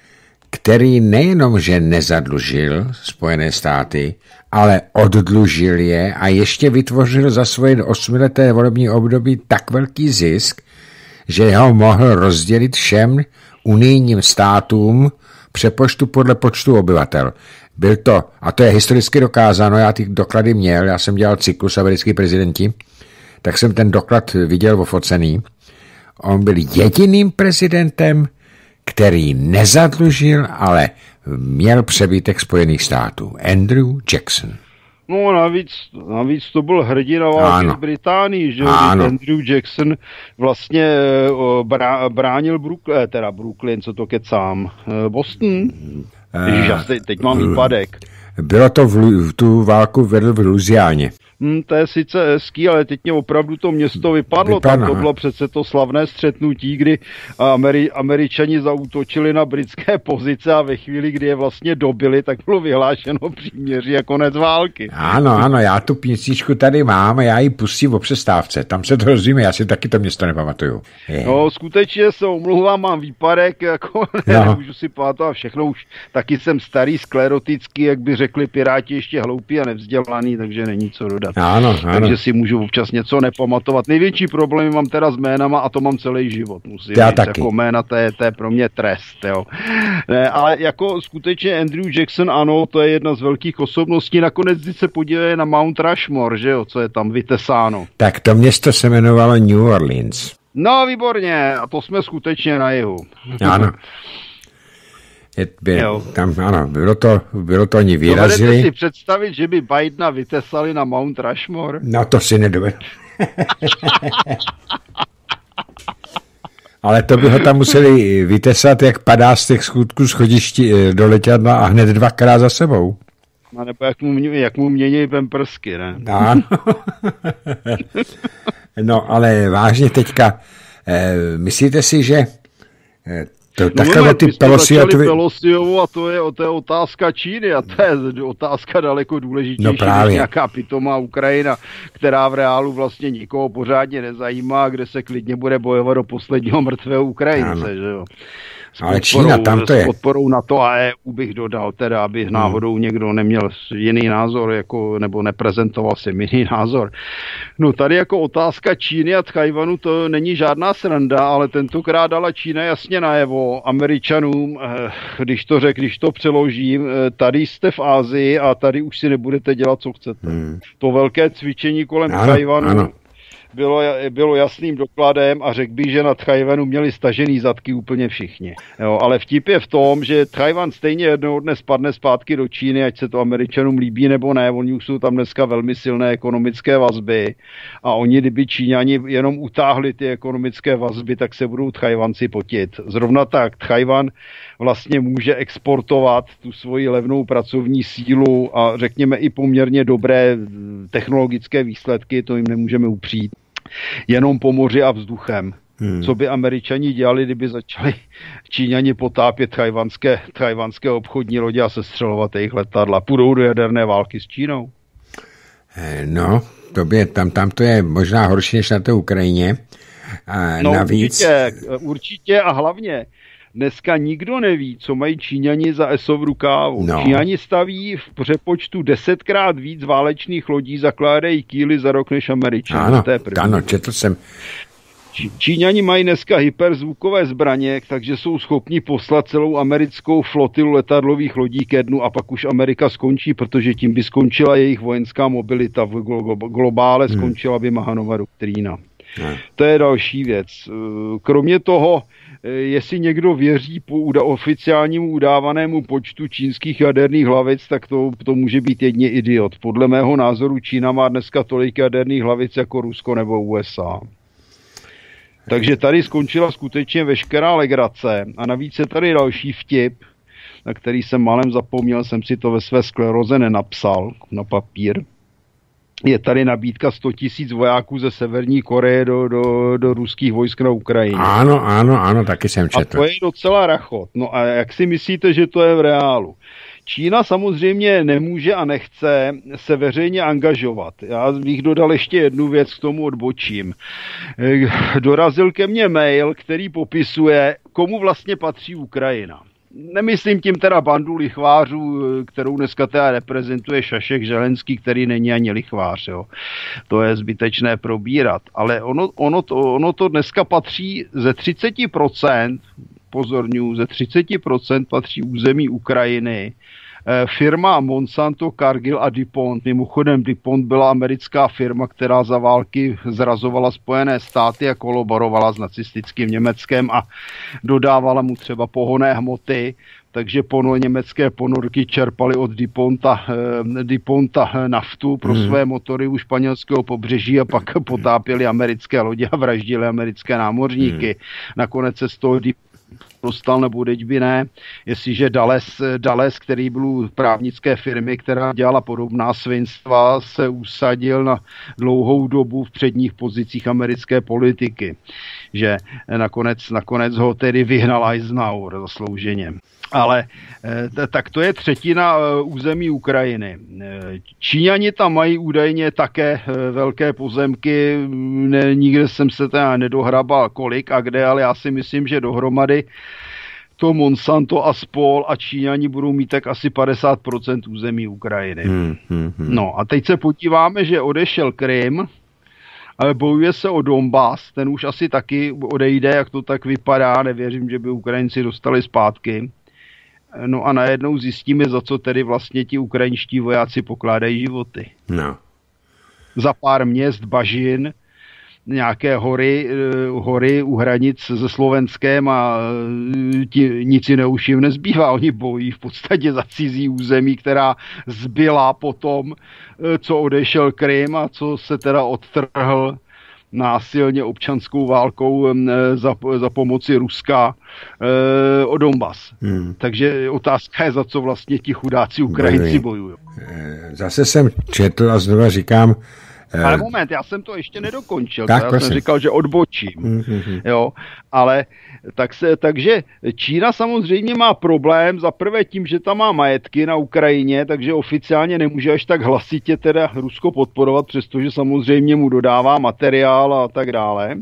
který nejenom, že nezadlužil Spojené státy, ale oddlužil je a ještě vytvořil za svoje osmileté volební období tak velký zisk, že ho mohl rozdělit všem unijním státům přepočtu podle počtu obyvatel. Byl to, a to je historicky dokázáno, já ty doklady měl, já jsem dělal cyklus americký prezidenti, tak jsem ten doklad viděl ofocený. On byl jediným prezidentem, který nezadlužil, ale měl přebytek Spojených států. Andrew Jackson. No navíc, navíc to byl hrdina války v Británii, že Andrew Jackson vlastně brá, bránil Brooklyn, teda Brooklyn, co to kecám, Boston. Ježiš, já teď, teď mám výpadek. Bylo to v, tu válku vedl v Louisianě. Hmm, to je sice hezký, ale teď mě opravdu to město vypadlo. Vypadlo, tam to bylo přece to slavné střetnutí, kdy Ameri- Američani zaútočili na britské pozice a ve chvíli, kdy je vlastně dobili, tak bylo vyhlášeno příměří a konec války. Ano, ano, já tu písničku tady mám a já ji pustím o přestávce. Tam se to rozumí, já si taky to město nepamatuju. Je. No, skutečně se omlouvám, mám výpadek, jako ne, nemůžu si pamatovat všechno, už taky jsem starý, sklerotický, jak by řekli Piráti, ještě hloupý a nevzdělaný, takže není co dodat. Ano, ano. Takže si můžu občas něco nepamatovat. Největší problém mám teda s jménama a to mám celý život. Musím Já říct, taky. Jako jména, to je, to je pro mě trest. Jo. Ne, ale jako skutečně Andrew Jackson, ano, to je jedna z velkých osobností. Nakonec, když se podívej na Mount Rushmore, že jo, co je tam vytesáno. Tak to město se jmenovalo New Orleans. No, výborně, a to jsme skutečně na jihu. Ano. Je, by, tam, ano, bylo to, bylo to oni vyrazili. Dovedete si představit, že by Bidena vytesali na Mount Rushmore? No to si nedovedu. Ale to by ho tam museli vytesat, jak padá z těch schůdků schodišti do letadla a hned dvakrát za sebou. A nebo jak mu, jak mu mění pemprsky, ne? Ano. No, ale vážně teďka, eh, myslíte si, že eh, To, no takhle ty Pelosiatovi... Pelosiovu a to je, to je otázka Číny a to je otázka daleko důležitější no než nějaká pitomá Ukrajina, která v reálu vlastně nikoho pořádně nezajímá, kde se klidně bude bojovat do posledního mrtvého Ukrajince, že jo. S ale podporou, Čína, tam to je. S podporou NATO a E U bych dodal, teda, aby náhodou hmm. někdo neměl jiný názor, jako, nebo neprezentoval si jiný názor. No tady jako otázka Číny a Tchajvanu to není žádná sranda, ale tentokrát dala Čína jasně najevo Američanům, když to řekl, když to přeložím, tady jste v Asii a tady už si nebudete dělat, co chcete. Hmm. To velké cvičení kolem Tchajvanu Bylo, bylo jasným dokladem a řekl bych, že na Tchajvanu měli stažený zadky úplně všichni. Jo, ale vtip je v tom, že Tchajvan stejně jednoho dne spadne zpátky do Číny, ať se to Američanům líbí nebo ne, oni už jsou tam dneska velmi silné ekonomické vazby a oni, kdyby Číňani jenom utáhli ty ekonomické vazby, tak se budou Tchajvanci potit. Zrovna tak Tchajvan vlastně může exportovat tu svoji levnou pracovní sílu a řekněme i poměrně dobré technologické výsledky, to jim nemůžeme upřít. Jenom po moři a vzduchem. Hmm. Co by Američani dělali, kdyby začali Číňani potápět tchajvanské, tchajvanské obchodní lodě a sestřelovat jejich letadla? Půjdou do jaderné války s Čínou? No, to by, tam, tam to je možná horší než na té Ukrajině. A no navíc... určitě, určitě a hlavně dneska nikdo neví, co mají Číňani za eso v rukávu. No. Číňani staví v přepočtu desetkrát víc válečných lodí, zakládají kýly za rok než Američané. Ano, ano, četl jsem. Číňani mají dneska hyperzvukové zbraně, takže jsou schopni poslat celou americkou flotilu letadlových lodí ke dnu a pak už Amerika skončí, protože tím by skončila jejich vojenská mobilita v globále, skončila by Mahanova doktrína. Hmm. To je další věc. Kromě toho, jestli někdo věří po oficiálnímu udávanému počtu čínských jaderných hlavic, tak to, to může být jedně idiot. Podle mého názoru Čína má dneska tolik jaderných hlavic jako Rusko nebo U S A. Takže tady skončila skutečně veškerá legrace a navíc je tady další vtip, na který jsem málem zapomněl, jsem si to ve své skleroze nenapsal na papír. je tady nabídka sto tisíc vojáků ze Severní Koreje do, do, do ruských vojsk na Ukrajině. Ano, ano, ano, taky jsem četl. A to je docela rachot. No a jak si myslíte, že to je v reálu? Čína samozřejmě nemůže a nechce se veřejně angažovat. Já bych dodal ještě jednu věc, k tomu odbočím. Dorazil ke mně mail, který popisuje, komu vlastně patří Ukrajina. Nemyslím tím teda bandu lichvářů, kterou dneska teda reprezentuje Šašek Želenský, který není ani lichvář. Jo. To je zbytečné probírat. Ale ono, ono, to, ono to dneska patří ze třicet procent, pozorňuji, ze třicet procent patří území Ukrajiny. Firma Monsanto, Cargill a DuPont. Mimochodem DuPont byla americká firma, která za války zrazovala Spojené státy a kolaborovala s nacistickým Německem a dodávala mu třeba pohonné hmoty, takže pono, německé ponorky čerpaly od DuPonta, eh, DuPonta naftu pro hmm. své motory u španělského pobřeží a pak potápěli americké lodě a vraždili americké námořníky. Hmm. Nakonec se z toho dostal, nebo teď by ne, jestliže Dales, Dales, který byl právnické firmy, která dělala podobná svinstva, se usadil na dlouhou dobu v předních pozicích americké politiky. Že nakonec, nakonec ho tedy vyhnal Eisenhower zaslouženě. Ale tak to je třetina území Ukrajiny. Číňani tam mají údajně také velké pozemky, ne, nikde jsem se teda nedohrabal kolik a kde, ale já si myslím, že dohromady to Monsanto a spol a Číňani budou mít tak asi padesát procent území Ukrajiny. Hmm, hmm, hmm. No a teď se podíváme, že odešel Krym, ale bojuje se o Donbas, ten už asi taky odejde, jak to tak vypadá, nevěřím, že by Ukrajinci dostali zpátky. No a najednou zjistíme, za co tedy vlastně ti ukrajinští vojáci pokládají životy. No. Za pár měst, bažin, nějaké hory, hory u hranic se Slovenskem a ti, nic jiného už jim nezbývá. Oni bojují v podstatě za cizí území, která zbyla potom, co odešel Krym a co se teda odtrhl násilně občanskou válkou za, za pomoci Ruska e, o Donbas. Hmm. Takže otázka je, za co vlastně ti chudáci Ukrajinci bojují. Zase jsem četl a znova říkám, ale moment, já jsem to ještě nedokončil. Tak, já prosím. jsem říkal, že odbočím. Mm-hmm. Jo, ale tak se, takže Čína samozřejmě má problém za prvé tím, že tam má majetky na Ukrajině, takže oficiálně nemůže až tak hlasitě teda Rusko podporovat, přestože samozřejmě mu dodává materiál a tak dále.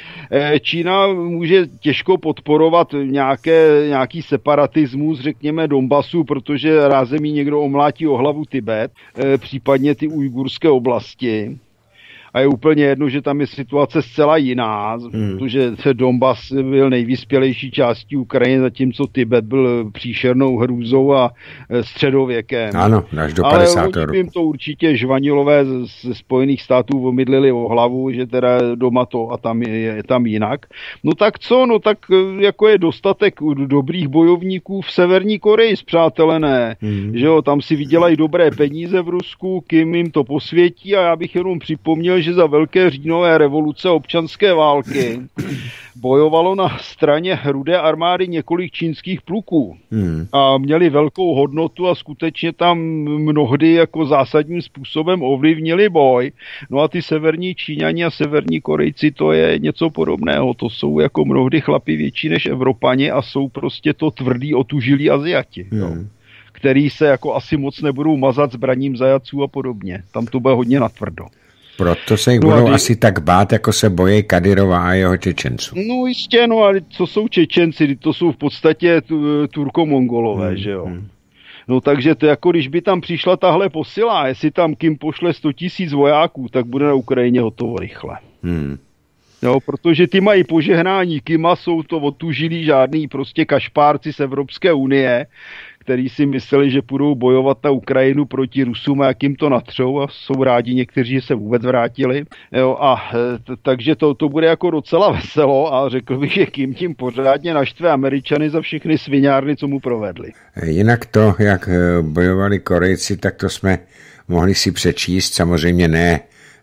Čína může těžko podporovat nějaké, nějaký separatismus, řekněme Donbasu, protože rázem jí někdo omlátí o hlavu Tibet, případně ty ujgurské oblasti. A je úplně jedno, že tam je situace zcela jiná, hmm. protože Donbas byl nejvyspělejší částí Ukrajiny, zatímco Tibet byl příšernou hrůzou a středověkem. Ano, až do padesátého Ale oni jim to určitě žvanilové ze Spojených států omydlili o hlavu, že teda doma to a tam je, je tam jinak. No tak co? No tak jako je dostatek dobrých bojovníků v Severní Koreji, spřátelené. Hmm. Že jo, tam si vydělají dobré peníze v Rusku, Kim jim to posvětí a já bych jenom připomněl, že za velké říjnové revoluce občanské války bojovalo na straně Rudé armády několik čínských pluků hmm. a měli velkou hodnotu a skutečně tam mnohdy jako zásadním způsobem ovlivnili boj. No a ty severní Číňani a severní Korejci, to je něco podobného. To jsou jako mnohdy chlapi větší než Evropani a jsou prostě to tvrdý, otužilí Aziati. Hmm. Jo, který se jako asi moc nebudou mazat zbraním zajaců a podobně. Tam to bude hodně natvrdo. Proto se jich no budou ty... asi tak bát, jako se bojí Kadyrova a jeho Čečenců. No jistě, no ale co jsou Čečenci? To jsou v podstatě turkomongolové, hmm, že jo. Hmm. No takže to jako když by tam přišla tahle posila, jestli tam Kim pošle sto tisíc vojáků, tak bude na Ukrajině hotovo rychle. Hmm. Jo, protože ty mají požehnání Kima, jsou to otužilí žádný prostě kašpárci z Evropské unie, který si mysleli, že půjdou bojovat na Ukrajinu proti Rusům a jak jim to natřou a jsou rádi někteří, že se vůbec vrátili. Jo, a t- takže to, to bude jako docela veselo a řekl bych, že Kim tím pořádně naštve Američany za všechny sviňárny, co mu provedli. Jinak to, jak bojovali Korejci, tak to jsme mohli si přečíst, samozřejmě ne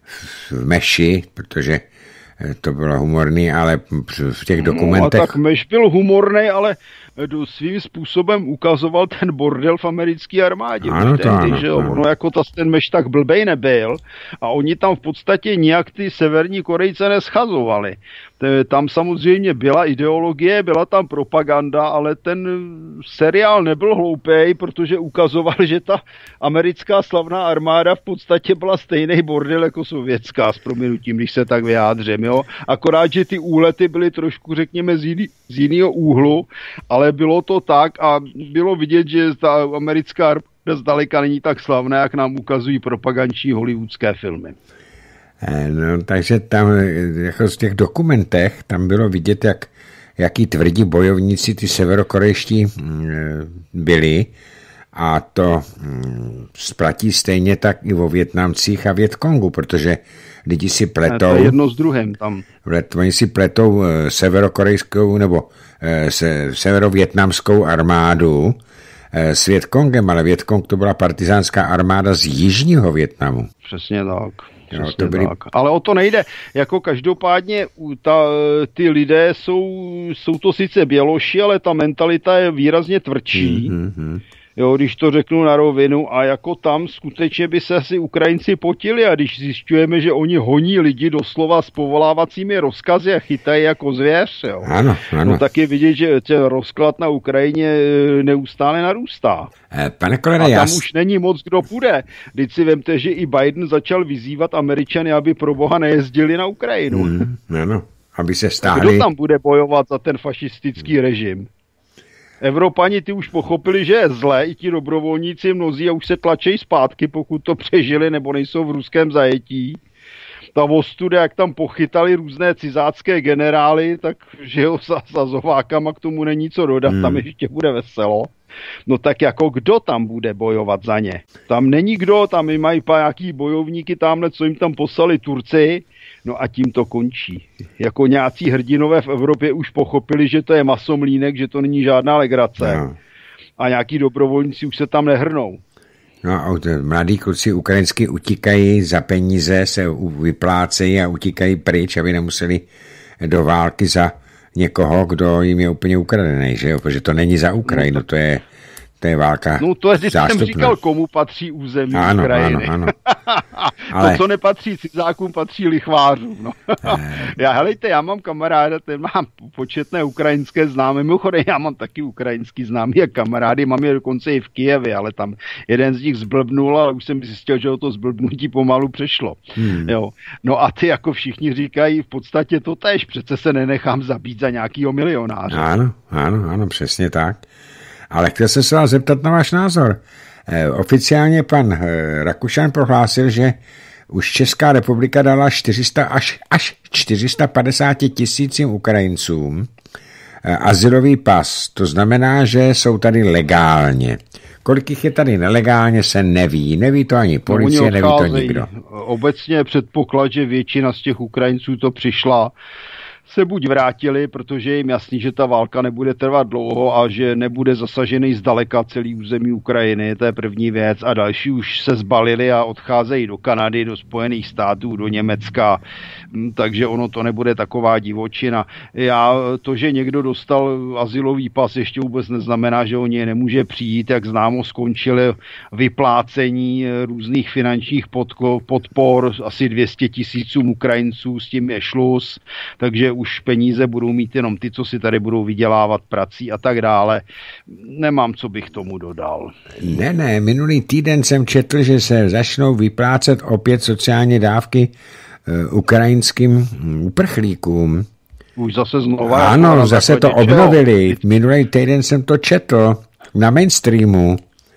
v Meši, protože to bylo humorný, ale v těch dokumentech... No a tak Meš byl humorný, ale do svým způsobem ukazoval ten bordel v americké armádě. Ano, to tehdy, ano, že jo? ano. Ono jako ta, ten meš tak blbej nebyl a oni tam v podstatě nijak ty severní Korejce neschazovali. Tam samozřejmě byla ideologie, byla tam propaganda, ale ten seriál nebyl hloupej, protože ukazoval, že ta americká slavná armáda v podstatě byla stejný bordel jako sovětská, s prominutím, když se tak vyjádřím, jo. Akorát, že ty úlety byly trošku, řekněme, z, jiný, z jiného úhlu, ale bylo to tak a bylo vidět, že ta americká armáda zdaleka není tak slavná, jak nám ukazují propagandní hollywoodské filmy. No, takže tam jako z těch dokumentech tam bylo vidět, jak, jaký tvrdí bojovníci ty severokorejští byli a to splatí stejně tak i o Vietnamcích a Větkongu, protože lidi si pletou... To je jedno s druhým tam. Oni si pletou severokorejskou nebo se, severovětnamskou armádu s Větkongem, ale Větkong to byla partizánská armáda z jižního Větnamu. Přesně tak. Jo, to byly... tak. Ale o to nejde. Jako každopádně ta, ty lidé jsou, jsou to sice běloši, ale ta mentalita je výrazně tvrdší. Mm-hmm. Jo, když to řeknu na rovinu, a jako tam skutečně by se asi Ukrajinci potili, a když zjišťujeme, že oni honí lidi doslova s povolávacími rozkazy a chytají jako zvěř, jo. Ano, ano. No tak je vidět, že ten rozklad na Ukrajině neustále narůstá. Pane Kolere, a tam jas... už není moc kdo půjde. Teď si vemte, že i Biden začal vyzývat Američany, aby pro boha nejezdili na Ukrajinu. Mm, ano, aby se stáhli. Kdo tam bude bojovat za ten fašistický režim? Evropani ty už pochopili, že je zlé, i ti dobrovolníci mnozí a už se tlačejí zpátky, pokud to přežili nebo nejsou v ruském zajetí. Ta ostuda, jak tam pochytali různé cizácké generály, tak že jo, za, za zovákama k tomu není co dodat, hmm. tam ještě bude veselo. No tak jako kdo tam bude bojovat za ně? Tam není kdo, tam mají nějaký bojovníky tamhle, co jim tam poslali Turci, no a tím to končí. Jako nějací hrdinové v Evropě už pochopili, že to je masomlínek, že to není žádná legrace. No. A nějaký dobrovolníci už se tam nehrnou. No a mladí kluci ukrajinsky utíkají za peníze, se vyplácejí a utíkají pryč, aby nemuseli do války za někoho, kdo jim je úplně ukradený, že jo? Protože to není za Ukrajinu, no, to je, to je válka. No to je, když jsem říkal, komu patří území ano, Ukrajiny. Ano, ano. Ale... To, co nepatří cizákům, patří lichvářům. No. já, helejte, já mám kamaráda, ten mám početné ukrajinské známy. Mimochodem, já mám taky ukrajinský známý a kamarády, mám je dokonce i v Kyjevě, ale tam jeden z nich zblbnul, ale už jsem zjistil, že o to zblbnutí pomalu přešlo. Hmm. Jo. No a ty jako všichni říkají v podstatě to též, přece se nenechám zabít za nějakýho milionáře. Ano, ano, ano, přesně tak. Ale chtěl jsem se vás zeptat na váš názor. E, oficiálně pan e, Rakušan prohlásil, že už Česká republika dala čtyři sta až, až čtyři sta padesát tisícím Ukrajincům e, azylový pas. To znamená, že jsou tady legálně. Kolik jich je tady nelegálně, se neví. Neví to ani policie, neví to nikdo. Obecně je předpoklad, že většina z těch Ukrajinců to přišla, se buď vrátili, protože je jim jasný, že ta válka nebude trvat dlouho a že nebude zasažený zdaleka celý území Ukrajiny, to je první věc, a další už se zbalili a odcházejí do Kanady, do Spojených států, do Německa, takže ono to nebude taková divočina. Já, to, že někdo dostal azylový pas, ještě vůbec neznamená, že o něj nemůže přijít, jak známo skončili vyplácení různých finančních podpor, asi dvě stě tisícům Ukrajinců, s tím je šluz, takže už peníze budou mít jenom ty, co si tady budou vydělávat prací a tak dále. Nemám, co bych tomu dodal. Ne, ne, minulý týden jsem četl, že se začnou vyplácet opět sociální dávky uh, ukrajinským uprchlíkům. Už zase znova? Ano, zase to obnovili. Minulý týden jsem to četl na mainstreamu.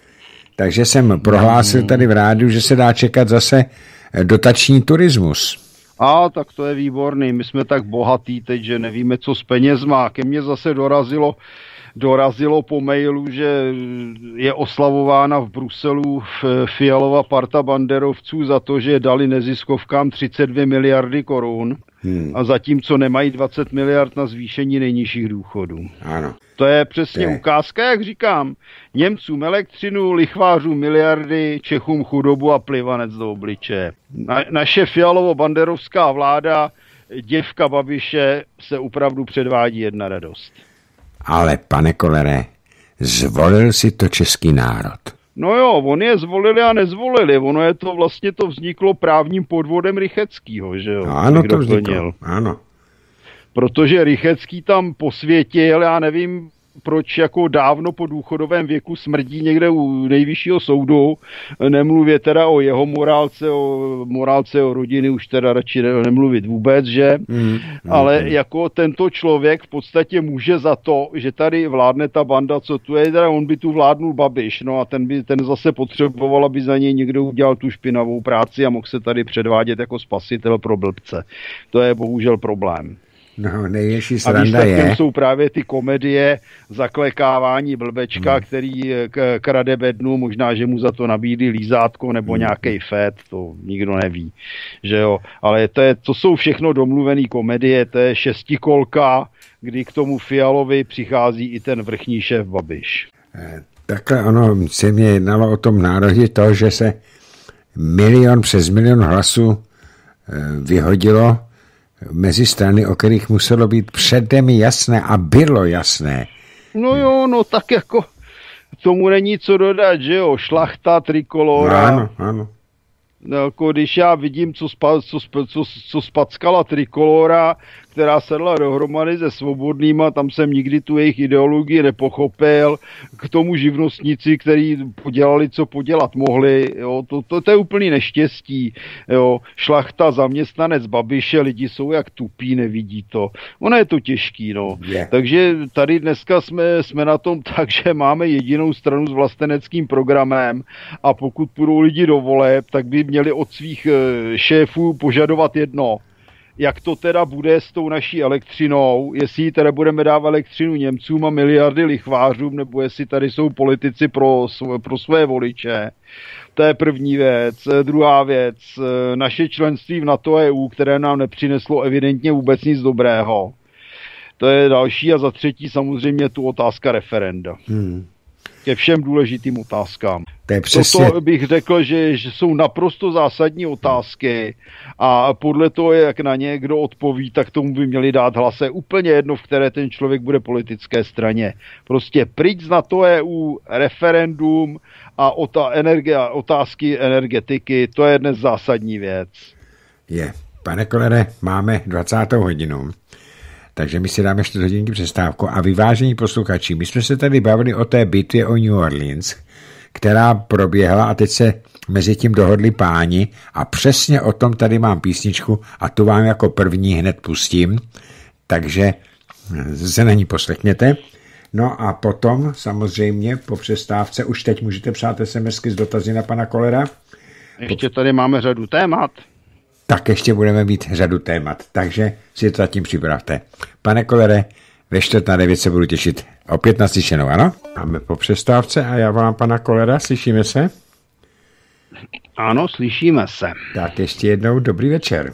Takže jsem prohlásil tady v rádiu, že se dá čekat zase dotační turismus. A tak to je výborný, my jsme tak bohatý teď, že nevíme, co s penězma. Ke mně zase dorazilo, dorazilo po mailu, že je oslavována v Bruselu Fialova parta banderovců za to, že dali neziskovkám třicet dvě miliardy korun. Hmm. A zatímco nemají dvacet miliard na zvýšení nejnižších důchodů. Ano. To je přesně to je. ukázka, jak říkám. Němcům elektřinu, lichvářům miliardy, Čechům chudobu a plivanec do obličeje. Na, naše Fialovo-banderovská vláda, děvka Babiše, se opravdu předvádí jedna radost. Ale pane Kollere, zvolil si to český národ. No jo, on je zvolili a nezvolili. Ono je to vlastně to vzniklo právním podvodem Rycheckýho, že jo? No, ano, to vzniklo, ano. Protože Rychecký tam posvětil, já nevím, proč jako dávno po důchodovém věku smrdí někde u nejvyššího soudu, nemluvě teda o jeho morálce, o morálce o rodiny už teda radši nemluvit vůbec, že? Mm, mm, ale mm. jako tento člověk v podstatě může za to, že tady vládne ta banda, co tu je, teda on by tu vládnul Babiš, no a ten by ten zase potřeboval, aby za něj někdo udělal tu špinavou práci a mohl se tady předvádět jako spasitel pro blbce. To je bohužel problém. No, největší sranda je... A jsou právě ty komedie zaklekávání blbečka, hmm. který k- krade bednu, možná, že mu za to nabídli lízátko nebo hmm. nějaký fet, to nikdo neví, že jo. Ale to, je, to jsou všechno domluvené komedie, to je šestikolka, kdy k tomu Fialovi přichází i ten vrchní šéf Babiš. Takhle ono se mě jednalo o tom národě to, že se milion přes milion hlasů vyhodilo mezi strany, o kterých muselo být předem jasné a bylo jasné. No jo, no tak jako tomu není co dodat, že jo, Šlachta, Trikolora. No, ano, ano. No, jako když já vidím, co, spa, co, co, co spackala Trikolora, která sedla dohromady se Svobodnýma, tam jsem nikdy tu jejich ideologii nepochopil, k tomu živnostníci, kteří podělali, co podělat mohli, jo, to, to, to je úplný neštěstí, jo, Šlachta, zaměstnanec Babiše, lidi jsou jak tupí, nevidí to, ono je to těžký, no, yeah. Takže tady dneska jsme, jsme na tom tak, že máme jedinou stranu s vlasteneckým programem a pokud půjdou lidi do voleb, tak by měli od svých šéfů požadovat jedno, jak to teda bude s tou naší elektřinou, jestli teda budeme dávat elektřinu Němcům a miliardy lichvářům, nebo jestli tady jsou politici pro, pro své voliče. To je první věc. Druhá věc, naše členství v NATO E U, které nám nepřineslo evidentně vůbec nic dobrého. To je další a za třetí samozřejmě tu otázka referenda. Hmm. Ke všem důležitým otázkám. To je přesně... Toto bych řekl, že, že jsou naprosto zásadní otázky a podle toho, jak na ně kdo odpoví, tak tomu by měli dát hlase. Úplně jedno, v které ten člověk bude politické straně. Prostě pryč z NATO E U, referendum a ota, energie, otázky energetiky, to je dnes zásadní věc. Je. Pane Kollere, máme dvacátou hodinu. Takže my si dáme čtyři hodinky přestávku a vyvážení posluchači. My jsme se tady bavili o té bitvě o New Orleans, která proběhla a teď se mezi tím dohodli páni a přesně o tom tady mám písničku a tu vám jako první hned pustím, takže se na ní poslechněte. No a potom samozřejmě po přestávce už teď můžete psát SMSky s dotazy na pana Kollera. Ještě tady máme řadu témat. Tak ještě budeme mít řadu témat, takže si to zatím připravte. Pane Kollere, ve čtvrt na devět se budu těšit opět na slyšenou, ano? Máme po přestávce a já volám pana Kollera, slyšíme se? Ano, slyšíme se. Tak ještě jednou dobrý večer.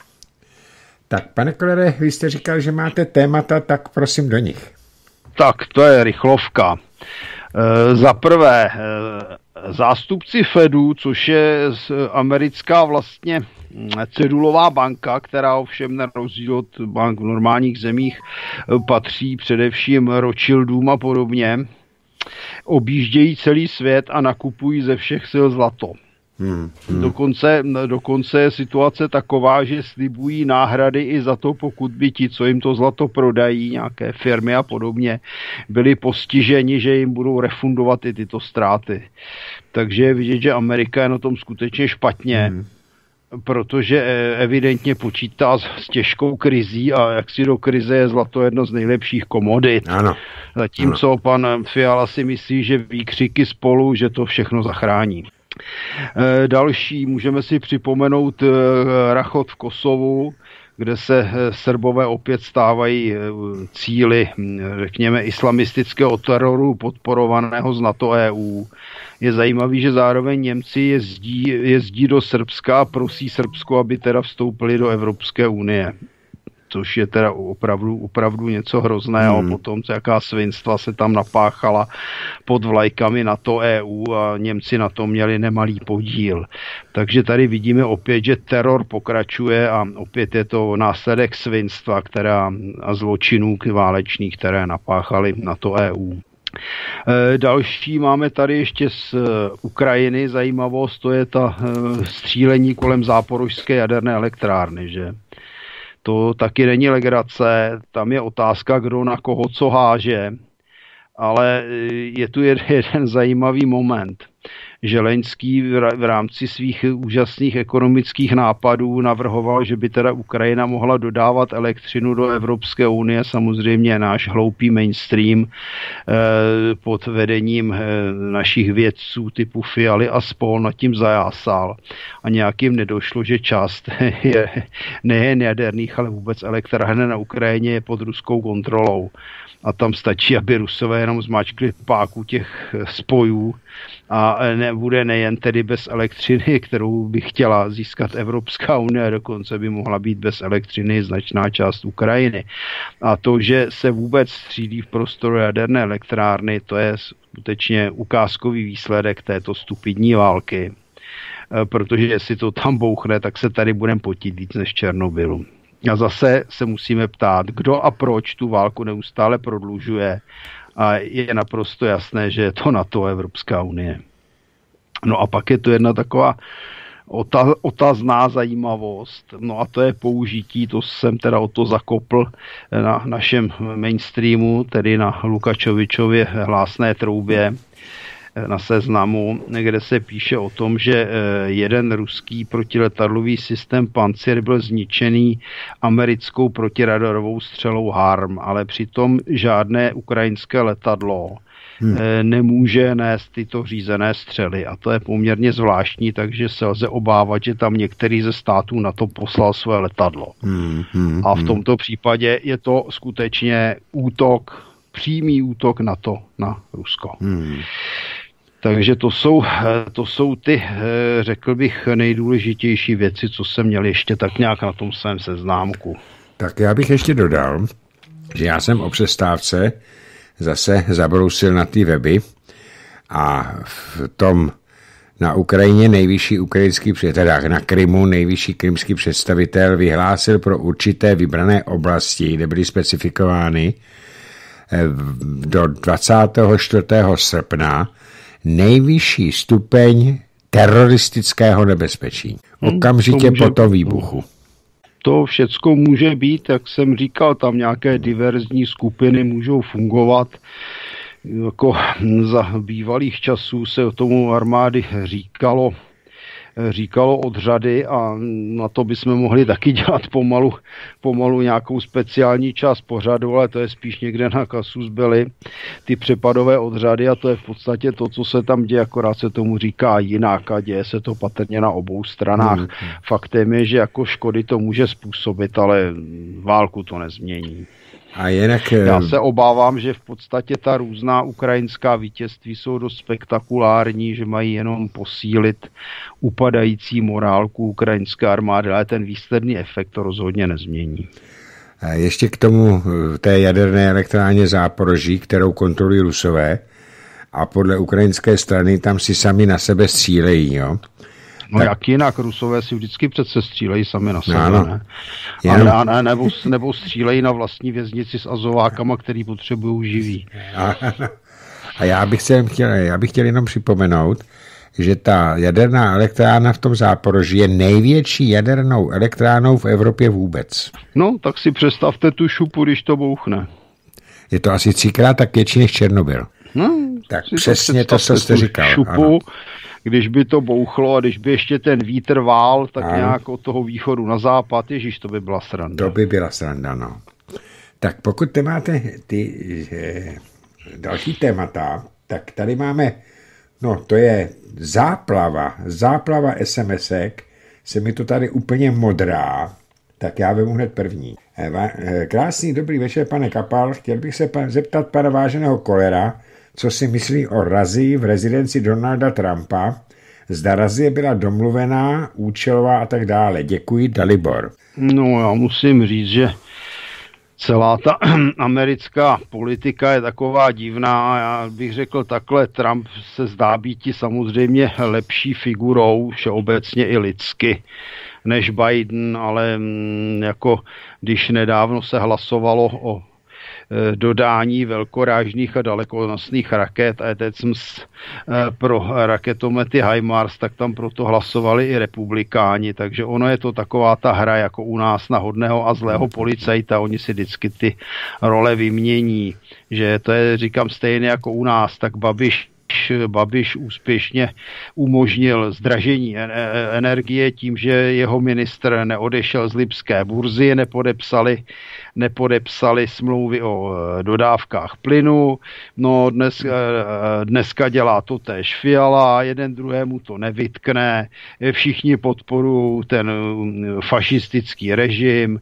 Tak pane Kollere, vy jste říkal, že máte témata, tak prosím do nich. Tak, to je rychlovka. E, za prvé, e, zástupci Fedu, což je americká vlastně cedulová banka, která ovšem na rozdíl od bank v normálních zemích patří především Rothschildům a podobně, objíždějí celý svět a nakupují ze všech sil zlato. Hmm, hmm. Dokonce, dokonce je situace taková, že slibují náhrady i za to, pokud by ti, co jim to zlato prodají, nějaké firmy a podobně, byli postiženi, že jim budou refundovat i tyto ztráty. Takže je vidět, že Amerika je na tom skutečně špatně, hmm. protože evidentně počítá s těžkou krizí a jak si do krize je zlato jedno z nejlepších komodit. Ano. Zatímco ano. Pan Fiala si myslí, že výkřiky spolu, že to všechno zachrání. Další, můžeme si připomenout Rachot v Kosovu, kde se Srbové opět stávají cíli, řekněme, islamistického teroru podporovaného z NATO E U. Je zajímavý, že zároveň Němci jezdí, jezdí do Srbska a prosí Srbsko, aby teda vstoupili do Evropské unie. což je teda opravdu, opravdu něco hrozného. Hmm. Potom jaká svinstva se tam napáchala pod vlajkami NATO E U a Němci na to měli nemalý podíl. Takže tady vidíme opět, že teror pokračuje a opět je to následek svinstva, která a zločinů válečných, které napáchali NATO E U. Další máme tady ještě z Ukrajiny zajímavost, to je ta střílení kolem záporožské jaderné elektrárny, že? To taky není legrace, tam je otázka, kdo na koho co háže, ale je tu jeden zajímavý moment. Zelenský v rámci svých úžasných ekonomických nápadů navrhoval, že by teda Ukrajina mohla dodávat elektřinu do Evropské unie, samozřejmě náš hloupý mainstream pod vedením našich vědců typu Fialy a spol nad tím zajásal. A nějakým nedošlo, že část je nejen jaderných, ale vůbec elektráren na Ukrajině je pod ruskou kontrolou. A tam stačí, aby Rusové jenom zmáčkli páku těch spojů a nebude nejen tedy bez elektřiny, kterou by chtěla získat Evropská unie, dokonce by mohla být bez elektřiny značná část Ukrajiny. A to, že se vůbec střílí v prostoru jaderné elektrárny, to je skutečně ukázkový výsledek této stupidní války. Protože jestli to tam bouchne, tak se tady budeme potit víc než v Černobylu. A zase se musíme ptát, kdo a proč tu válku neustále prodlužuje. A je naprosto jasné, že je to NATO, Evropská unie. No a pak je tu jedna taková otaz, otazná zajímavost. No a to je použití, to jsem teda o to zakopl na našem mainstreamu, tedy na Lukačovičově hlásné troubě, na Seznamu, kde se píše o tom, že jeden ruský protiletadlový systém Pancir byl zničený americkou protiradarovou střelou Harm, ale přitom žádné ukrajinské letadlo hmm. nemůže nést tyto řízené střely. A to je poměrně zvláštní, takže se lze obávat, že tam některý ze států na to poslal své letadlo. Hmm. Hmm. A v tomto případě je to skutečně útok, přímý útok na to, na Rusko. Hmm. Takže to jsou, to jsou ty, řekl bych, nejdůležitější věci, co jsem měl ještě tak nějak na tom svém seznámku. Tak já bych ještě dodal, že já jsem o přestávce zase zabrousil na ty weby a v tom na Ukrajině nejvyšší ukrajinský představitel, na Krymu nejvyšší krymský představitel vyhlásil pro určité vybrané oblasti, kde byly specifikovány do dvacátého čtvrtého srpna nejvyšší stupeň teroristického nebezpečí. Okamžitě po tom výbuchu. To všecko může být, jak jsem říkal, tam nějaké diverzní skupiny můžou fungovat. Jako za bývalých časů se tomu armády říkalo, říkalo od řady a na to bychom mohli taky dělat pomalu, pomalu nějakou speciální část pořadu, ale to je spíš někde na Casus Belli, ty přepadové odřady a to je v podstatě to, co se tam děje, akorát se tomu říká jinak a děje se to patrně na obou stranách. Hmm. Faktem je, že jako škody to může způsobit, ale válku to nezmění. A jinak... Já se obávám, že v podstatě ta různá ukrajinská vítězství jsou dost spektakulární, že mají jenom posílit upadající morálku ukrajinské armády, ale ten výsledný efekt to rozhodně nezmění. A ještě k tomu té jaderné elektrárně Záporoží, kterou kontrolují Rusové a podle ukrajinské strany tam si sami na sebe střílejí, jo? No tak. Jak jinak, Rusové si vždycky přece střílejí sami na sebe, ano. ne? Jenom... A ne, nebo, nebo střílejí na vlastní věznici s azovákama, který potřebují živí. A, a já, bych chtěl, já bych chtěl jenom připomenout, že ta jaderná elektrárna v tom Záporoží je největší jadernou elektrárnou v Evropě vůbec. No, tak si představte tu šupu, když to bouchne. Je to asi třikrát tak větší než Černobyl. No, tak přesně to, co jste říkal. Šupu, ano. Když by to bouchlo a když by ještě ten vítr vál, tak ano. Nějak od toho východu na západ, ježiš, to by byla sranda. To by byla sranda, no. Tak pokud te máte ty eh, další témata, tak tady máme, no to je záplava, záplava SMSek, se mi to tady úplně modrá, tak já vemu hned první. Krásný dobrý večer, pane Kapal, chtěl bych se zeptat pana váženého Kolera, co si myslí o razii v rezidenci Donalda Trumpa, zda razie byla domluvená, účelová a tak dále. Děkuji, Dalibor. No já musím říct, že celá ta americká politika je taková divná. Já bych řekl takhle, Trump se zdá být samozřejmě lepší figurou, všeobecně i lidsky, než Biden, ale jako když nedávno se hlasovalo o dodání velkorážných a dalekonosných raket a teď jsem pro raketomety HIMARS, tak tam proto hlasovali i republikáni, takže ono je to taková ta hra jako u nás na hodného a zlého policajta, oni si vždycky ty role vymění, že to je, říkám, stejně jako u nás, tak Babiš Babiš úspěšně umožnil zdražení energie tím, že jeho ministr neodešel z lipské burzy, nepodepsali, nepodepsali smlouvy o dodávkách plynu. No dnes, dneska dělá to též Fiala, jeden druhému to nevytkne, všichni podporují ten fašistický režim,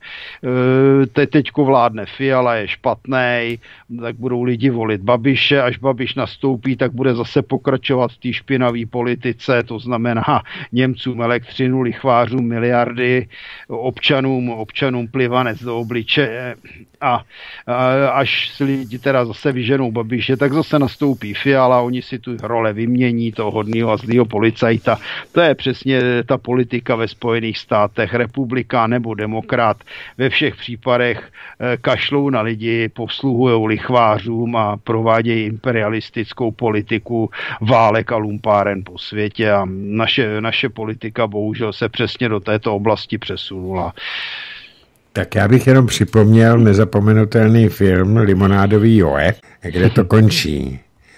Te, teďko vládne Fiala, je špatnej, tak budou lidi volit Babiše, až Babiš nastoupí, tak bude zase pokračovat v té špinavé politice, to znamená Němcům elektřinu, lichvářům miliardy, občanům, občanům plivanec do obličeje a, a až si lidi teda zase vyženou Babiše, tak zase nastoupí Fiala, oni si tu role vymění, toho hodného a zlýho policajta. To je přesně ta politika ve Spojených státech, republikán nebo demokrat. Ve všech případech kašlou na lidi, posluhujou lichvářům a provádějí imperialistickou politiku válek a lumpáren po světě a naše, naše politika bohužel se přesně do této oblasti přesunula. Tak já bych jenom připomněl nezapomenutelný film Limonádový Joe, kde to končí.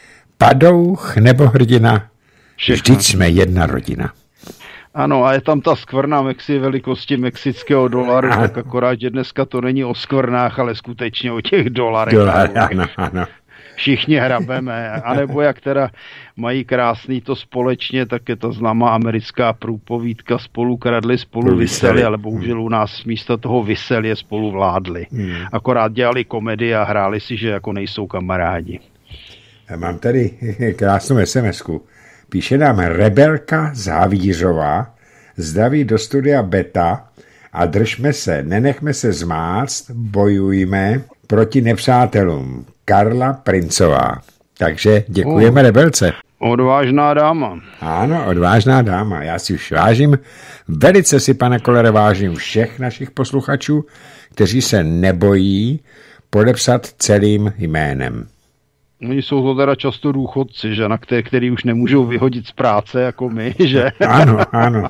Padouch nebo hrdina, vždyť jsme jedna rodina. Ano, a je tam ta skvrna Mexi velikosti mexického dolaru, a... tak akorát, že dneska to není o skvrnách, ale skutečně o těch dolarech. Dolar, ano, ano. Všichni hrabeme, anebo jak teda mají krásný to společně, tak je ta známá americká průpovídka, spolu kradli, spolu vyseli, ale bohužel u nás místo toho vyseli je spolu vládli. Hmm. Akorát dělali komedii a hráli si, že jako nejsou kamarádi. Já mám tady krásnou SMSku. Píše nám Rebelka Závířová, zdraví do studia Beta a držme se, nenechme se zmáct, bojujme proti nepřátelům. Karla Princová. Takže děkujeme oh, Rebelce. Odvážná dáma. Ano, odvážná dáma. Já si už vážím, velice si, pane Kollere, vážím všech našich posluchačů, kteří se nebojí podepsat celým jménem. Oni jsou to teda často důchodci, že na které, který už nemůžou vyhodit z práce jako my, že? Ano, ano.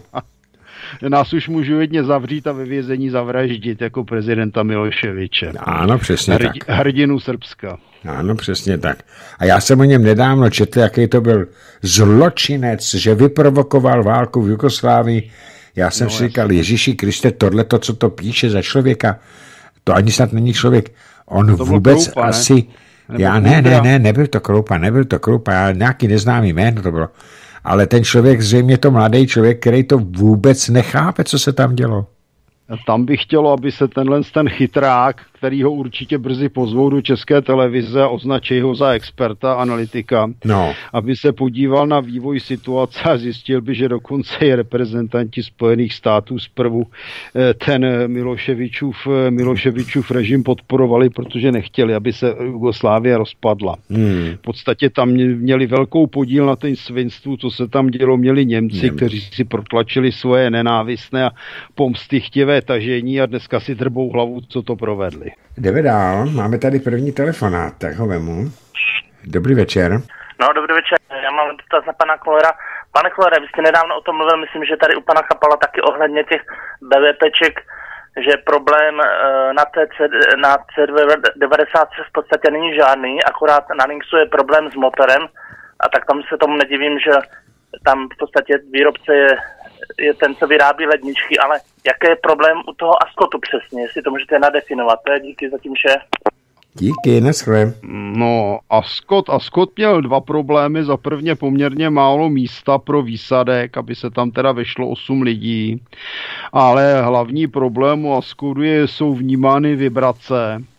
Nás už můžu jedně zavřít a ve vězení zavraždit jako prezidenta Miloševiče. Ano, přesně Hrdi, tak. Hrdinu Srbska. Ano, přesně tak. A já jsem o něm nedávno četl, jaký to byl zločinec, že vyprovokoval válku v Jugoslávii. Já jsem no, si říkal, Ježíši Kriste, tohleto, co to píše za člověka, to ani snad není člověk. On to vůbec Kroupa, asi... Ne? Já ne, ne, ne, nebyl to Kroupa, nebyl to Kroupa, já nějaký neznámý jméno to bylo. Ale ten člověk, zřejmě to mladý člověk, který to vůbec nechápe, co se tam dělo. Tam bych chtělo, aby se tenhle ten chytrák, který ho určitě brzy pozvou do České televize a označí ho za experta, analytika, no. aby se podíval na vývoj situace a zjistil by, že dokonce i reprezentanti Spojených států zprvu ten Miloševičův, Miloševičův režim podporovali, protože nechtěli, aby se Jugoslávie rozpadla. Hmm. V podstatě tam měli velkou podíl na ten svinstvu, co se tam dělo, měli Němci, hmm. kteří si protlačili svoje nenávistné a pomstychtivé tažení a dneska si drbou hlavu, co to provedli. Jdeme dál, máme tady první telefonát, tak ho vemu. Dobrý večer. No, dobrý večer, já mám dotaz na pana Kollera. Pane Kollere, vy jste nedávno o tom mluvil, myslím, že tady u pana Chapala taky ohledně těch BVPček, že problém na, té C, na C devadesát v podstatě není žádný, akorát na Linksu je problém s motorem a tak tam se tomu nedivím, že tam v podstatě výrobce je je ten, co vyrábí ledničky, ale jaký je problém u toho Ascotu přesně, jestli to můžete nadefinovat. To je díky zatím vše. Díky, neschle. No, Ascot, Ascot měl dva problémy. Za prvně poměrně málo místa pro výsadek, aby se tam teda vešlo osm lidí. Ale hlavní problém u Ascotu je, jsou vnímány vibrace.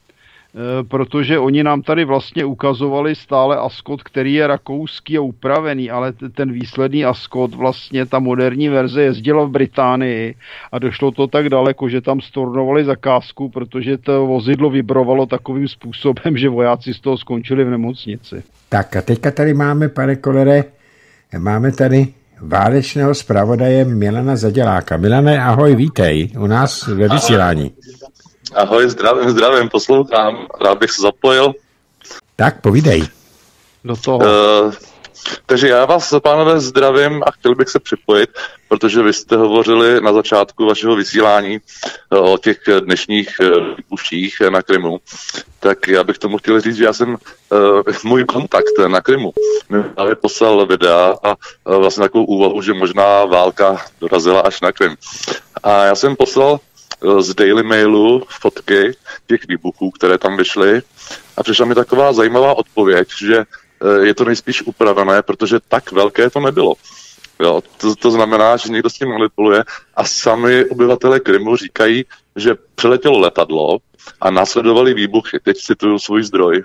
protože oni nám tady vlastně ukazovali stále Ascot, který je rakouský a upravený, ale ten výsledný Ascot, vlastně ta moderní verze jezdila v Británii a došlo to tak daleko, že tam stornovali zakázku, protože to vozidlo vibrovalo takovým způsobem, že vojáci z toho skončili v nemocnici. Tak a teďka tady máme, pane Kollere, máme tady válečného zpravodaje Milana Zaděláka. Milane, ahoj, vítej u nás ve vysílání. Ahoj, zdravím, zdravím, poslouchám, rád bych se zapojil. Tak, povídej. Do toho. Uh, takže já vás, pánové, zdravím a chtěl bych se připojit, protože vy jste hovořili na začátku vašeho vysílání uh, o těch dnešních výbuších uh, na Krymu. Tak já bych tomu chtěl říct, že já jsem, uh, můj kontakt na Krymu mi právě poslal videa a uh, vlastně takovou úvahu, že možná válka dorazila až na Krym. A já jsem poslal z Daily Mailu fotky těch výbuchů, které tam vyšly a přišla mi taková zajímavá odpověď, že je to nejspíš upravené, protože tak velké to nebylo. Jo, to, to znamená, že někdo s tím manipuluje a sami obyvatelé Krymu říkají, že přeletělo letadlo a následovali výbuchy. Teď cituju svůj zdroj.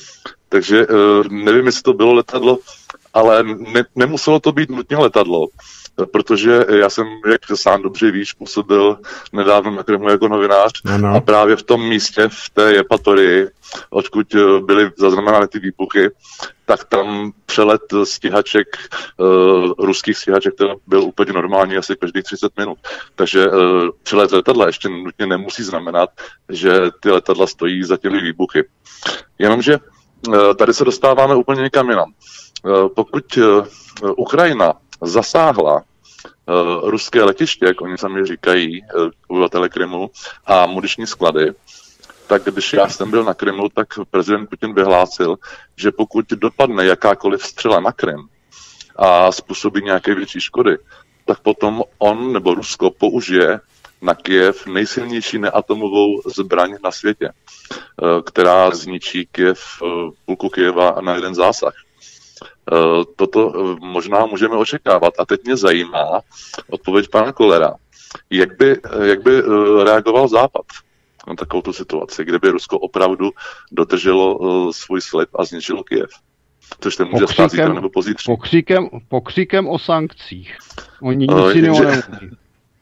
Takže nevím, jestli to bylo letadlo, ale ne, nemuselo to být nutně letadlo. Protože já jsem, jak sám dobře víš, působil nedávno na Krymu jako novinář ano. A právě v tom místě, v té Jepatorii, odkud byly zaznamenány ty výbuchy, tak tam přelet stíhaček, uh, ruských stíhaček, ten byl úplně normální asi každých třicet minut. Takže uh, přelet letadla ještě nutně nemusí znamenat, že ty letadla stojí za těmi výbuchy. Jenomže uh, tady se dostáváme úplně někam jinam. Uh, pokud uh, Ukrajina zasáhla uh, ruské letiště, jak oni sami říkají, uh, obyvatele Krymu, a muniční sklady, tak když já jsem byl na Krymu, tak prezident Putin vyhlásil, že pokud dopadne jakákoliv střela na Krym a způsobí nějaké větší škody, tak potom on nebo Rusko použije na Kyjev nejsilnější neatomovou zbraň na světě, uh, která zničí Kyjev, uh, půlku Kyjeva na jeden zásah. Toto možná můžeme očekávat. A teď mě zajímá odpověď pana Kollera. Jak by, jak by reagoval Západ na takovou tu situaci, kde by Rusko opravdu dodrželo svůj slib a zničilo Kyjev? Což to může stát zítra nebo pozítří. Pokřikem, pokřikem o sankcích. Oni nic jiného nemůží.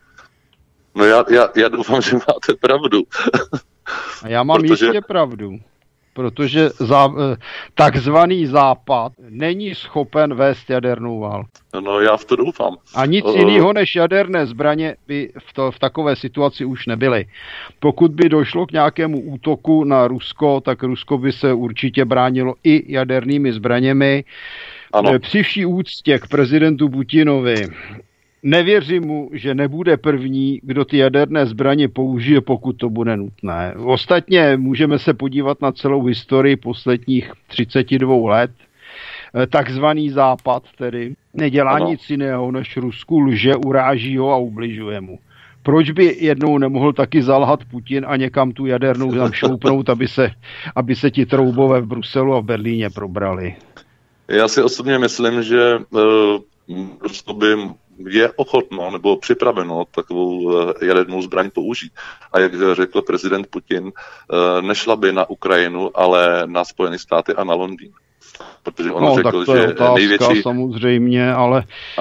No já, já, já doufám, že máte pravdu. A já mám Protože... jistě pravdu. Protože zá, takzvaný Západ není schopen vést jadernou válku. No já v to doufám. A nic uh, jiného než jaderné zbraně by v, to, v takové situaci už nebyly. Pokud by došlo k nějakému útoku na Rusko, tak Rusko by se určitě bránilo i jadernými zbraněmi. Ano. Při vší úctě k prezidentu Putinovi nevěřím mu, že nebude první, kdo ty jaderné zbraně použije, pokud to bude nutné. Ostatně můžeme se podívat na celou historii posledních třicet dva let. Takzvaný Západ tedy nedělá ano. nic jiného, než Rusku lže, uráží ho a ubližuje mu. Proč by jednou nemohl taky zalhat Putin a někam tu jadernou tam šoupnout, aby se, aby se ti troubové v Bruselu a v Berlíně probrali? Já si osobně myslím, že uh, Rusko by je ochotno nebo připraveno takovou jadernou zbraň použít. A jak řekl prezident Putin, nešla by na Ukrajinu, ale na Spojené státy a na Londýn. Protože on no, řekl, tak to je že otázka, největší... samozřejmě, ale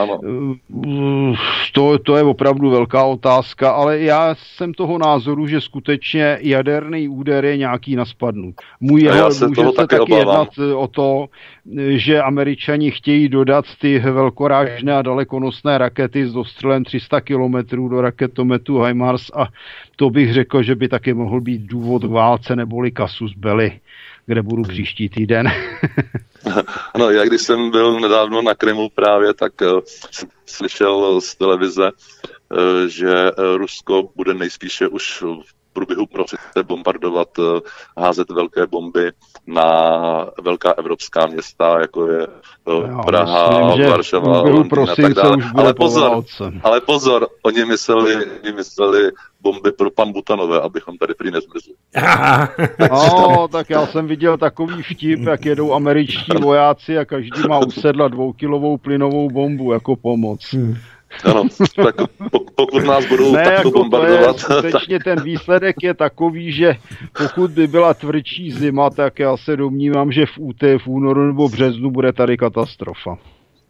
to, to je opravdu velká otázka, ale já jsem toho názoru, že skutečně jaderný úder je nějaký naspadnut. Můj jeho, může se taky obávám. jednat o to, že Američani chtějí dodat ty velkorážné a dalekonosné rakety s dostřelem tři sta kilometrů do raketometu HIMARS a to bych řekl, že by taky mohl být důvod k válce neboli casus belli, kde budu příští týden. No, já když jsem byl nedávno na Krymu právě, tak uh, jsem slyšel z televize, uh, že Rusko bude nejspíše už v průběhu prosince bombardovat, uh, házet velké bomby na velká evropská města, jako je uh, Praha, myslím, Varšava, Londýn a tak dále. Ale pozor, ale pozor, oni mysleli, oni mysleli bomby pro pan Butanové, abychom tady prý nezmrzli. No, tak já jsem viděl takový vtip, jak jedou američtí vojáci a každý má u sedla dvoukilovou plynovou bombu jako pomoc. Ano, tak pokud nás budou ne, takto jako bombardovat. To je, skutečně ten výsledek je takový, že pokud by byla tvrdší zima, tak já se domnívám, že v úté, v únoru nebo březnu bude tady katastrofa.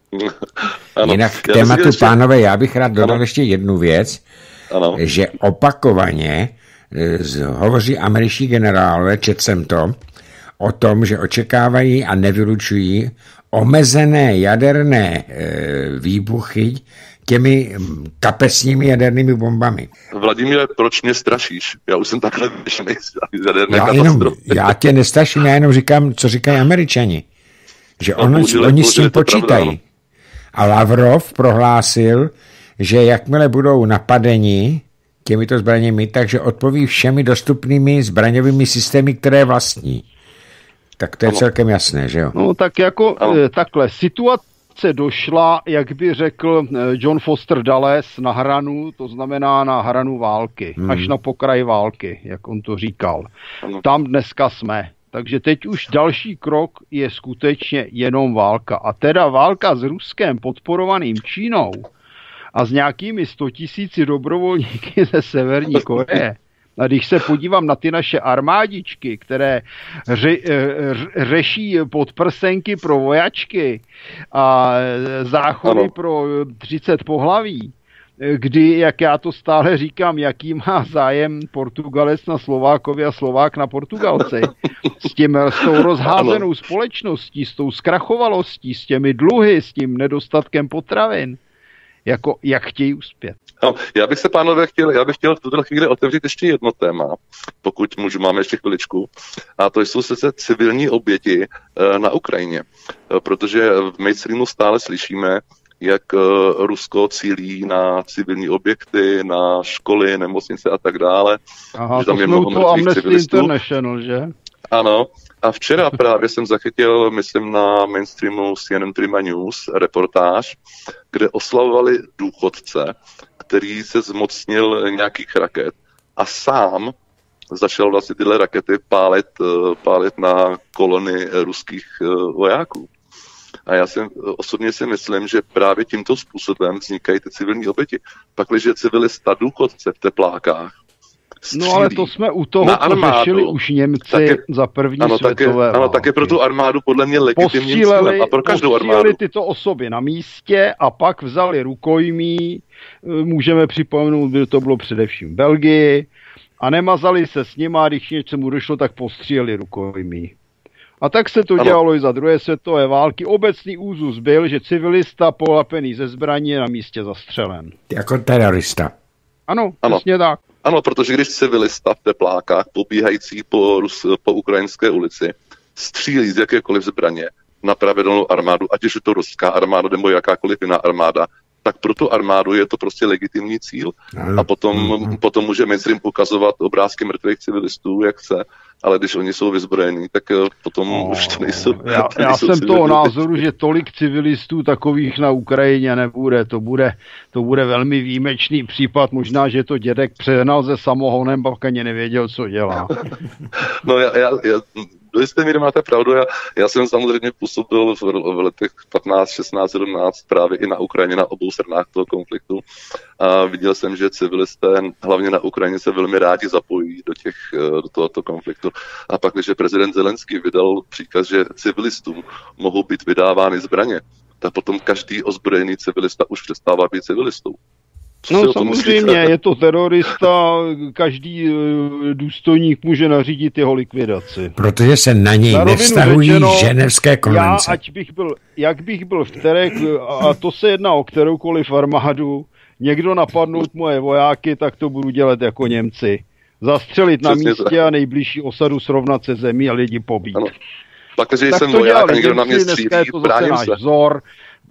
Ano. Jinak k tématu, ještě... pánové, já bych rád dodal ano. ještě jednu věc, ano. že opakovaně z, hovoří američtí generálové, četl jsem to, o tom, že očekávají a nevylučují omezené jaderné e, výbuchy těmi kapesními jadernými bombami. Vladimíre, proč mě strašíš? Já už jsem takhle vyšený z jaderné já katastrofy. Jenom, já tě nestraším, já jenom říkám, co říkají Američani. Že no, on, bohužel, oni bohužel, s tím počítají. Pravda, a Lavrov prohlásil, že jakmile budou napadeni těmito zbraněmi, takže odpoví všemi dostupnými zbraňovými systémy, které vlastní. Tak to je ano. celkem jasné, že jo? No tak jako ano. takhle, situace došla, jak by řekl John Foster Dulles, na hranu, to znamená na hranu války, hmm. až na pokraj války, jak on to říkal. Ano. Tam dneska jsme. Takže teď už další krok je skutečně jenom válka. A teda válka s Ruskem podporovaným Čínou a s nějakými sto tisíci dobrovolníky ze Severní Koreje. A když se podívám na ty naše armádičky, které ře, řeší podprsenky pro vojačky a záchody ano. pro třicet pohlaví, kdy, jak já to stále říkám, jaký má zájem Portugalec na Slovákovi a Slovák na Portugalci. S, tím, s tou rozházenou ano. společností, s tou zkrachovalostí, s těmi dluhy, s tím nedostatkem potravin. Jako, jak chtějí uspět. No, já bych se, pánové, chtěl, já bych chtěl v tuto chvíli otevřít ještě jedno téma, pokud můžu, máme ještě chviličku, a to jsou sice civilní oběti e, na Ukrajině, e, protože v mainstreamu stále slyšíme, jak e, Rusko cílí na civilní objekty, na školy, nemocnice a tak dále. Aha, že tam to je mnoho mrtvých Amnesty civilistů. International, že? Ano. A včera právě jsem zachytil, myslím, na mainstreamu C N N Prima News reportáž, kde oslavovali důchodce, který se zmocnil nějakých raket a sám začal vlastně tyhle rakety pálit, pálit na kolony ruských vojáků. A já si, osobně si myslím, že právě tímto způsobem vznikají ty civilní oběti. Pakliže civilista důchodce v teplákách střílí. No ale to jsme u toho řešili už Němci taky, za první ano, světové války. Ano, také pro tu armádu podle mě legitimním cílem a pro každou armádu. Tyto osoby na místě a pak vzali rukojmí, můžeme připomenout, že to bylo především v Belgii, a nemazali se s nima, když něčemu došlo, tak postříleli rukojmí. A tak se to ano. dělalo i za druhé světové války. Obecný úzus byl, že civilista polapený ze zbraní je na místě zastřelen. Jako terorista. Ano, přesně tak. Ano, protože když civilista v teplákách pobíhající po, Rus, po ukrajinské ulici střílí z jakékoliv zbraně na pravidelnou armádu, ať už je to ruská armáda nebo jakákoliv jiná armáda, tak pro tu armádu je to prostě legitimní cíl. A potom, mm-hmm. potom může mainstream ukazovat obrázky mrtvých civilistů, jak chce, ale když oni jsou vyzbrojení, tak potom oh, už to nejsou. Já, to já nejsou jsem civilní. toho názoru, že tolik civilistů takových na Ukrajině nebude. To bude, to bude velmi výjimečný případ. Možná, že to dědek přehnal se samohonem, pak ani nevěděl, co dělá. No já, já, já do jisté míry máte pravdu. Já, já jsem samozřejmě působil v, v letech patnáct, šestnáct, sedmnáct právě i na Ukrajině, na obou stranách toho konfliktu. A viděl jsem, že civilisté, hlavně na Ukrajině, se velmi rádi zapojí do, těch, do tohoto konfliktu. A pak, když prezident Zelenský vydal příkaz, že civilistům mohou být vydávány zbraně, tak potom každý ozbrojený civilista už přestává být civilistou. No samozřejmě, je to terorista, každý důstojník může nařídit jeho likvidaci. Protože se na něj na nevztahují řečeno, ženevské konvence. Já, ať bych byl, jak bych byl v terek, a to se jedná o kteroukoliv armádu, někdo napadnout moje vojáky, tak to budu dělat jako Němci. Zastřelit na Přesně místě tak. A nejbližší osadu srovnat se zemí a lidi pobít. Ano. Pak, když jsem voják a někdo na mě střílí, bráním se. Vzor.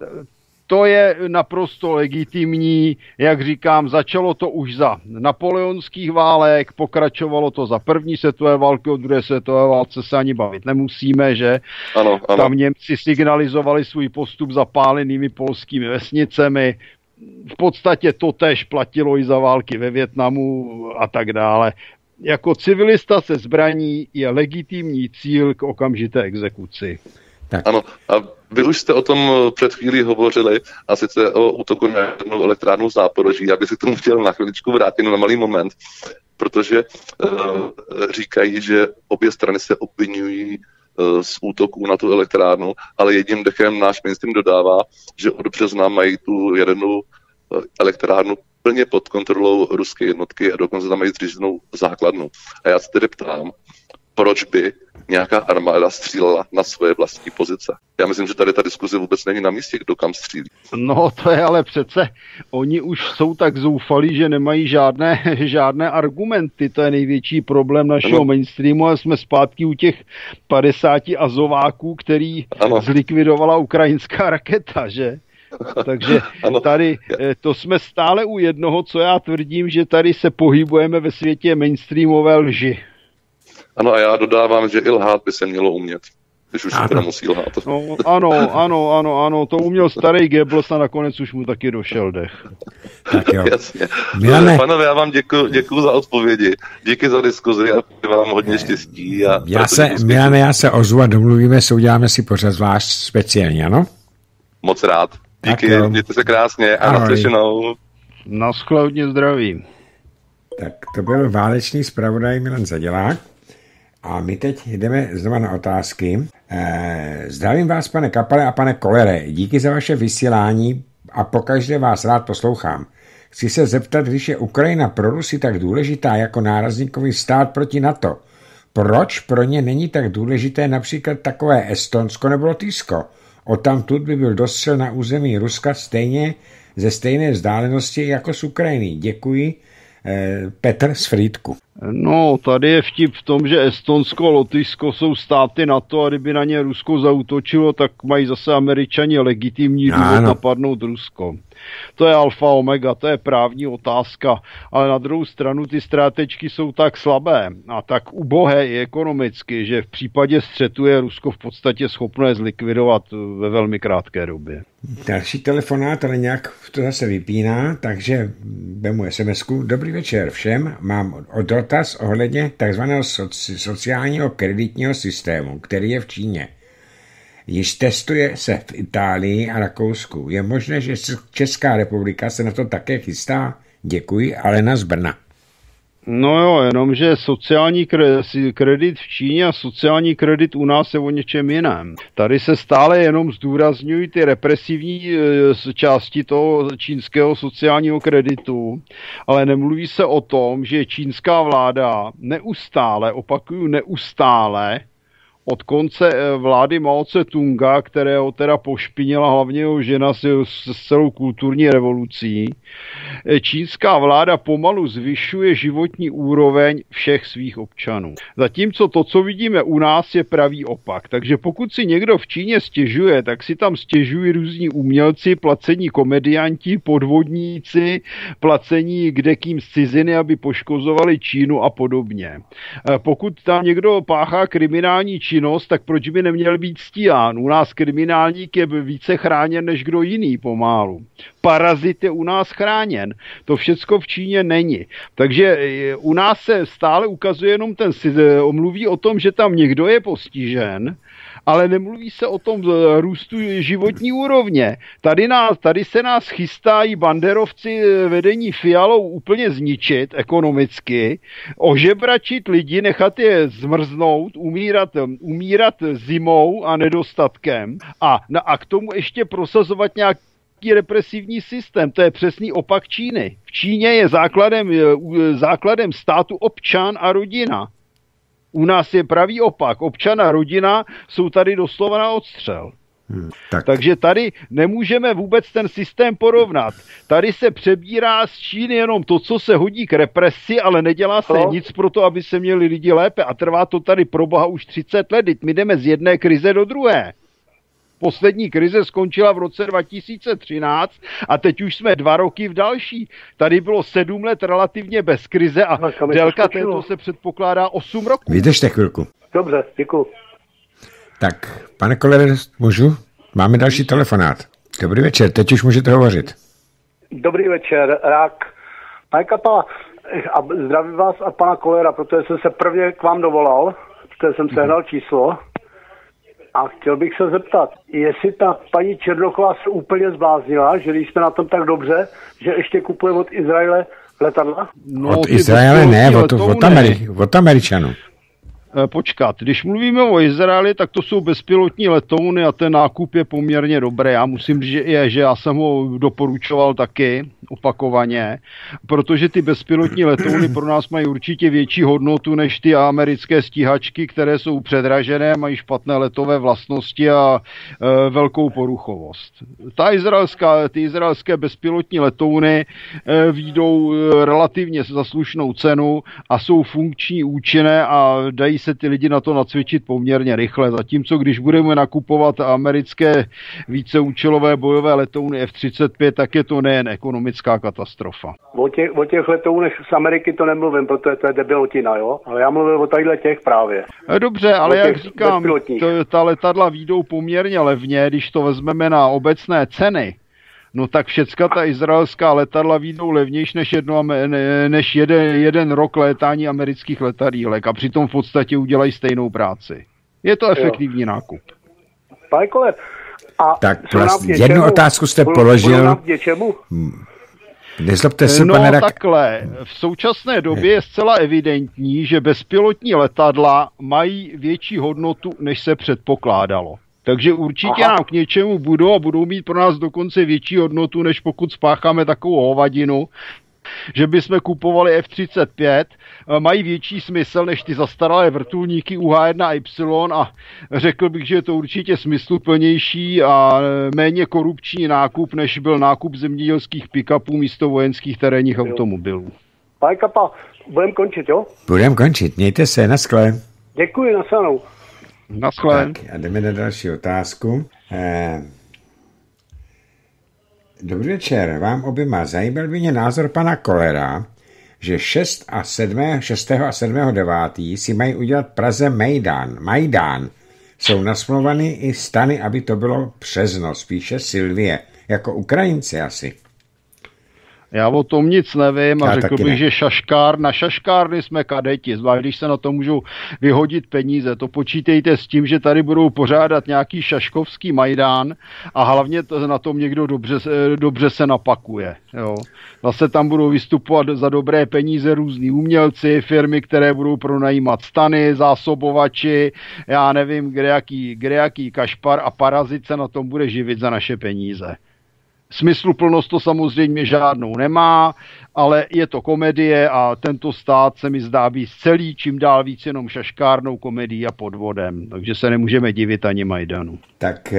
To je naprosto legitimní, jak říkám, začalo to už za napoleonských válek, pokračovalo to za první světové války, o druhé světové válce se ani bavit nemusíme, že ano, ano. Tam Němci signalizovali svůj postup zapálenými polskými vesnicemi, v podstatě to též platilo i za války ve Vietnamu a tak dále. Jako civilista se zbraní je legitimní cíl k okamžité exekuci. Tak. Ano, a vy už jste o tom před chvílí hovořili, a sice o útoku na jednu elektrárnu v Záporoží. Já bych se k tomu chtěl na chviličku vrátit na malý moment, protože uh, říkají, že obě strany se obvinují uh, z útoků na tu elektrárnu, ale jedním dechem náš mainstream dodává, že od března mají tu jadernou uh, elektrárnu plně pod kontrolou ruské jednotky a dokonce tam mají zřízenou základnu. A já se tedy ptám, proč by nějaká armáda střílela na svoje vlastní pozice. Já myslím, že tady ta diskuze vůbec není na místě, kdo kam střílí. No to je ale přece, oni už jsou tak zoufalí, že nemají žádné, žádné argumenty. To je největší problém našeho ano. mainstreamu, a jsme zpátky u těch padesáti azováků, který ano. zlikvidovala ukrajinská raketa, že? Takže tady to jsme stále u jednoho, co já tvrdím, že tady se pohybujeme ve světě mainstreamové lži. Ano, a já dodávám, že i lhát by se mělo umět, když už se teda musí lhát. No, ano, ano, ano, ano, to uměl starý Goebbels a nakonec už mu taky došel dech. Tak jo. Jasně. Milane. Panové, já vám děkuji děkuji za odpovědi, díky za diskuzi a vám hodně štěstí. A já se, Milane, já se ozvu a domluvíme se, uděláme si pořád zvlášť speciálně, ano? Moc rád. Díky, mějte se krásně a naslyšenou. Naschledanou, zdraví. Tak to byl válečný zpravodaj Milan Zadělák. A my teď jdeme znova na otázky. Eh, zdravím vás, pane Kapale a pane Kolere. Díky za vaše vysílání a pokaždé vás rád poslouchám. Chci se zeptat, když je Ukrajina pro Rusy tak důležitá jako nárazníkový stát proti NATO, proč pro ně není tak důležité například takové Estonsko nebo Lotyšsko? Odtamtud by byl dostřel na území Ruska stejně ze stejné vzdálenosti jako z Ukrajiny. Děkuji. Petr z Frýdku. No, tady je vtip v tom, že Estonsko a Lotyšsko jsou státy NATO a kdyby na ně Rusko zaútočilo, tak mají zase Američani legitimní důvod napadnout Rusko. To je alfa omega, to je právní otázka, ale na druhou stranu ty stratečky jsou tak slabé a tak ubohé i ekonomicky, že v případě střetu je Rusko v podstatě schopné zlikvidovat ve velmi krátké době. Další telefonát, ale nějak to zase vypíná, takže vemu es em esku. Dobrý večer všem, mám dotaz ohledně takzvaného soci, sociálního kreditního systému, který je v Číně. Již testuje se v Itálii a Rakousku. Je možné, že Česká republika se na to také chystá? Děkuji, Alena z Brna. No jo, jenomže sociální kredit v Číně a sociální kredit u nás je o něčem jiném. Tady se stále jenom zdůrazňují ty represivní části toho čínského sociálního kreditu, ale nemluví se o tom, že čínská vláda neustále, opakuju neustále, od konce vlády Mao Tse-tunga, kterého teda pošpinila hlavně jeho žena s, s celou kulturní revolucí, čínská vláda pomalu zvyšuje životní úroveň všech svých občanů. Zatímco to, co vidíme u nás, je pravý opak. Takže pokud si někdo v Číně stěžuje, tak si tam stěžují různí umělci, placení komedianti, podvodníci, placení kdekým z ciziny, aby poškozovali Čínu a podobně. Pokud tam někdo páchá kriminální činnost, tak proč by neměl být stíhán? U nás kriminálník je více chráněn než kdo jiný pomálu. Parazit je u nás chráněn. To všecko v Číně není. Takže u nás se stále ukazuje jenom ten, mluví o tom, že tam někdo je postižen, ale nemluví se o tom růstu životní úrovně. Tady, nás, tady se nás chystají banderovci vedení Fialou úplně zničit ekonomicky, ožebračit lidi, nechat je zmrznout, umírat, umírat zimou a nedostatkem a, a k tomu ještě prosazovat nějak represivní systém. To je přesný opak Číny. V Číně je základem, základem státu občan a rodina. U nás je pravý opak. Občan a rodina jsou tady doslova na odstřel. Hmm, tak. Takže tady nemůžeme vůbec ten systém porovnat. Tady se přebírá z Číny jenom to, co se hodí k represi, ale nedělá se no. nic pro to, aby se měli lidi lépe. A trvá to tady pro boha už třicet let. My jdeme z jedné krize do druhé. Poslední krize skončila v roce dva tisíce třináct a teď už jsme dva roky v další. Tady bylo sedm let relativně bez krize a no, délka této se předpokládá osm roků. Vydržte chvilku. Dobře, děkuji. Tak, pane Kolere, můžu? Máme další telefonát. Dobrý večer, teď už můžete hovořit. Dobrý večer, Rák. Pane Kapala, a zdravím vás a pana Kolera, protože jsem se prvně k vám dovolal, protože jsem sehnal číslo. A chtěl bych se zeptat, jestli ta paní Černochová se úplně zbláznila, že když jsme na tom tak dobře, že ještě kupuje od Izraele letadla? No, od Izraele ne, od, od, Ameri- od Američanů. Počkat, když mluvíme o Izraeli, tak to jsou bezpilotní letouny a ten nákup je poměrně dobrý. Já musím říct, že, je, že já jsem ho doporučoval taky opakovaně, protože ty bezpilotní letouny pro nás mají určitě větší hodnotu než ty americké stíhačky, které jsou předražené, mají špatné letové vlastnosti a e, velkou poruchovost. Ta izraelská, ty izraelské bezpilotní letouny e, výjdou e, relativně za slušnou cenu a jsou funkční, účinné a dají se ty lidi na to nacvičit poměrně rychle. Zatímco když budeme nakupovat americké víceúčelové bojové letouny F třicet pět, tak je to nejen ekonomická katastrofa. O těch, o těch letounech z Ameriky to nemluvím, protože to je debilotina, jo? Ale já mluvím o tadyhle těch právě. Dobře, ale jak říkám, to, ta letadla výjdou poměrně levně, když to vezmeme na obecné ceny. No tak všecka ta izraelská letadla výjdou levnější než, jedno, než jeden, jeden rok létání amerických letadílek a přitom v podstatě udělají stejnou práci. Je to efektivní jo. nákup. Pane Koller, a tak vlastně jednu otázku jste položil. Hmm. Nezlobte se, no pane Rak... takhle, v současné době je zcela evidentní, že bezpilotní letadla mají větší hodnotu, než se předpokládalo. Takže určitě Aha. nám k něčemu budou a budou mít pro nás dokonce větší hodnotu, než pokud spácháme takovou hovadinu, že bychom kupovali F třicet pět, mají větší smysl než ty zastaralé vrtulníky U H jedna Y a řekl bych, že je to určitě smysluplnější a méně korupční nákup, než byl nákup zemědělských pick-upů místo vojenských terénních automobilů. Pane Kapa, budeme končit, jo? Budeme končit, mějte se, naschle. Děkuji, nasledanou. Naschle. Tak a jdeme na další otázku. Eh... Dobrý večer, vám oběma. Zajímal by mě názor pana Kollera, že šestého a sedmého devátého si mají udělat Praze Majdán. Majdán. Jsou nasmluvaný i stany, aby to bylo přesno, spíše Silvie. Jako Ukrajinci asi. Já o tom nic nevím a Já řekl bych, ne. že šaškár, na šaškárny jsme kadeti, zvlášť když se na to můžou vyhodit peníze. To počítejte s tím, že tady budou pořádat nějaký šaškovský Majdán a hlavně to, na tom někdo dobře, dobře se napakuje. Jo. Zase tam budou vystupovat za dobré peníze různí umělci, firmy, které budou pronajímat stany, zásobovači, já nevím, kde jaký, kde jaký kašpar a parazit se na tom bude živit za naše peníze. Smysluplnost to samozřejmě žádnou nemá, ale je to komedie a tento stát se mi zdá být celý čím dál víc jenom šaškárnou komedií a podvodem, takže se nemůžeme divit ani Majdanu. Tak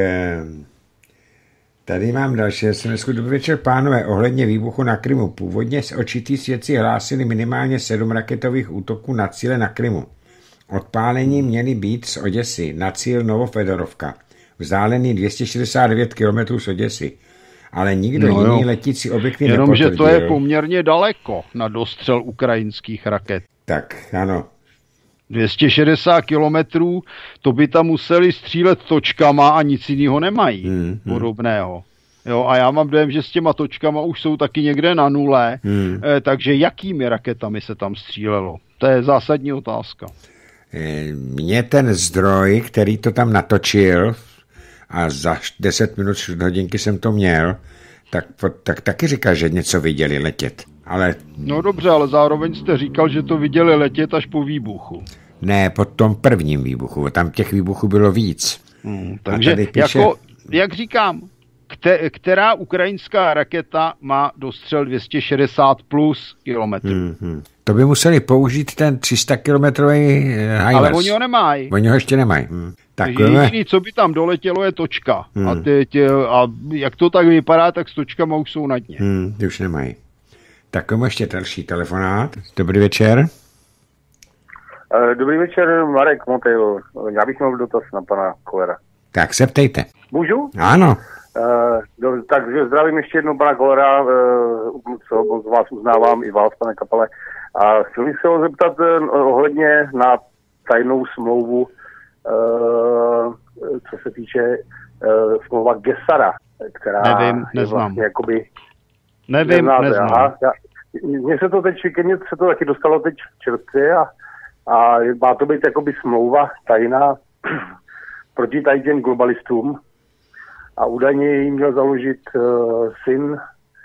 tady mám další es em esku. Dobrý večer, pánové, ohledně výbuchu na Krymu. Původně očití svědci hlásili minimálně sedm raketových útoků na cíle na Krymu. Odpálení měly být z Oděsy na cíl Novofedorovka, vzdálený dvě stě šedesát devět kilometrů z Oděsy. Ale nikdo no jiný letící objekty nepotvrdil. Jenomže to je poměrně daleko na dostřel ukrajinských raket. Tak, ano. dvě stě šedesát kilometrů, to by tam museli střílet točkama a nic jiného nemají hmm, hmm. podobného. Jo, a já mám dojem, že s těma točkama už jsou taky někde na nule, hmm. eh, takže jakými raketami se tam střílelo? To je zásadní otázka. Mně ten zdroj, který to tam natočil, a za deset minut, čtvrt hodinky jsem to měl, tak, tak taky říkal, že něco viděli letět. Ale... No dobře, ale zároveň jste říkal, že to viděli letět až po výbuchu. Ne, po tom prvním výbuchu, tam těch výbuchů bylo víc. Hmm, takže píše... jako, jak říkám, kte, která ukrajinská raketa má dostřel dvě stě šedesát plus kilometrů? Hmm, hmm. To by museli použít ten tři sta kilometrový HIMARS. Ale oni ho nemají. Oni ho ještě nemají. Hmm. Tak jediný, co by tam doletělo, je točka. Hmm. A, teď, a jak to tak vypadá, tak s točkama už jsou na dně. Hmm, ty už nemají. Tak komu ještě další telefonát. Dobrý večer. Dobrý večer, Marek Motejl. Já bych měl dotaz na pana Kollera. Tak se ptejte. Můžu? Ano. Uh, takže zdravím ještě jednou pana Kollera, uh, co moc vás uznávám, i vás, pane Kapale. A chtěl bych se ho zeptat uh, ohledně na tajnou smlouvu, uh, co se týče uh, smlouva Gesara, která nevím, neznám. Vlastně jakoby... Nevím, neznáte, neznám. Aha, já, mně se to teď, ke mně se to taky dostalo teď čerstvě a, a má to být jakoby smlouva tajná, proti tady těm globalistům a údajně jim měl založit uh, syn uh,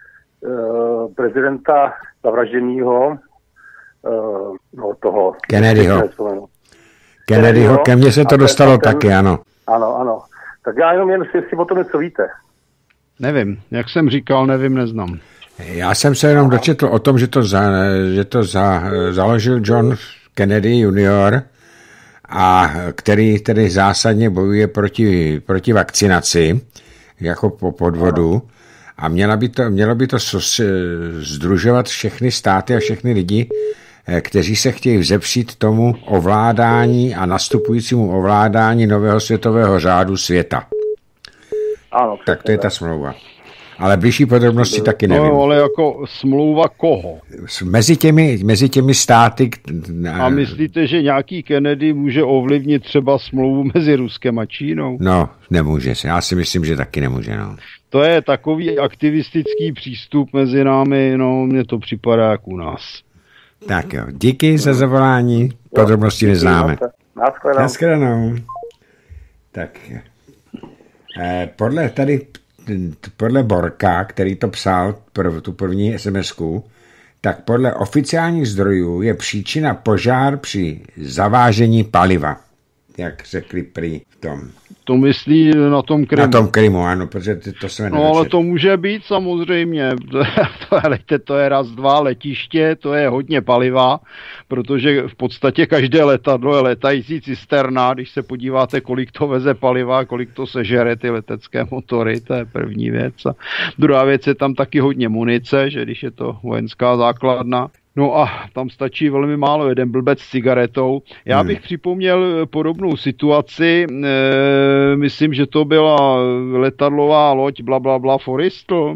prezidenta zavražděného uh, no, toho Kennedyho. Kennedyho, ke mně se to dostalo ten, taky, ano. Ano, ano. Tak já jenom jen, jestli o tom něco víte. Nevím, jak jsem říkal, nevím, neznám. Já jsem se jenom dočetl o tom, že to, za, že to za, založil John Kennedy junior, a který tedy zásadně bojuje proti, proti vakcinaci, jako po podvodu. A měla by to, mělo by to sdružovat všechny státy a všechny lidi, kteří se chtějí vzepřít tomu ovládání a nastupujícímu ovládání nového světového řádu světa. Ano, tak to je ta smlouva. Ale blížší podrobnosti taky nevím. No, ale jako smlouva koho? Mezi těmi, mezi těmi státy... A myslíte, že nějaký Kennedy může ovlivnit třeba smlouvu mezi Ruskem a Čínou? No, nemůže se. Já si myslím, že taky nemůže, no. To je takový aktivistický přístup mezi námi, no, mně to připadá jak u nás. Tak jo, díky za zavolání, podrobnosti neznáme. Naschledanou. Tak, eh, podle tady, podle Borka, který to psal, prv, tu první SMSku, tak podle oficiálních zdrojů je příčina požár při zavážení paliva, jak řekli prý v tom. To myslí na tom Krymu. Na tom Krymu, ano, protože to jsme No ale to může být samozřejmě, to je, to je raz, dva letiště, to je hodně paliva, protože v podstatě každé letadlo je letající cisterna, když se podíváte, kolik to veze paliva, kolik to sežere ty letecké motory, to je první věc. A druhá věc je tam taky hodně munice, že když je to vojenská základna. No a tam stačí velmi málo, jeden blbec s cigaretou. Já hmm. bych připomněl podobnou situaci, e, myslím, že to byla letadlová loď blablabla bla, bla, Forrestal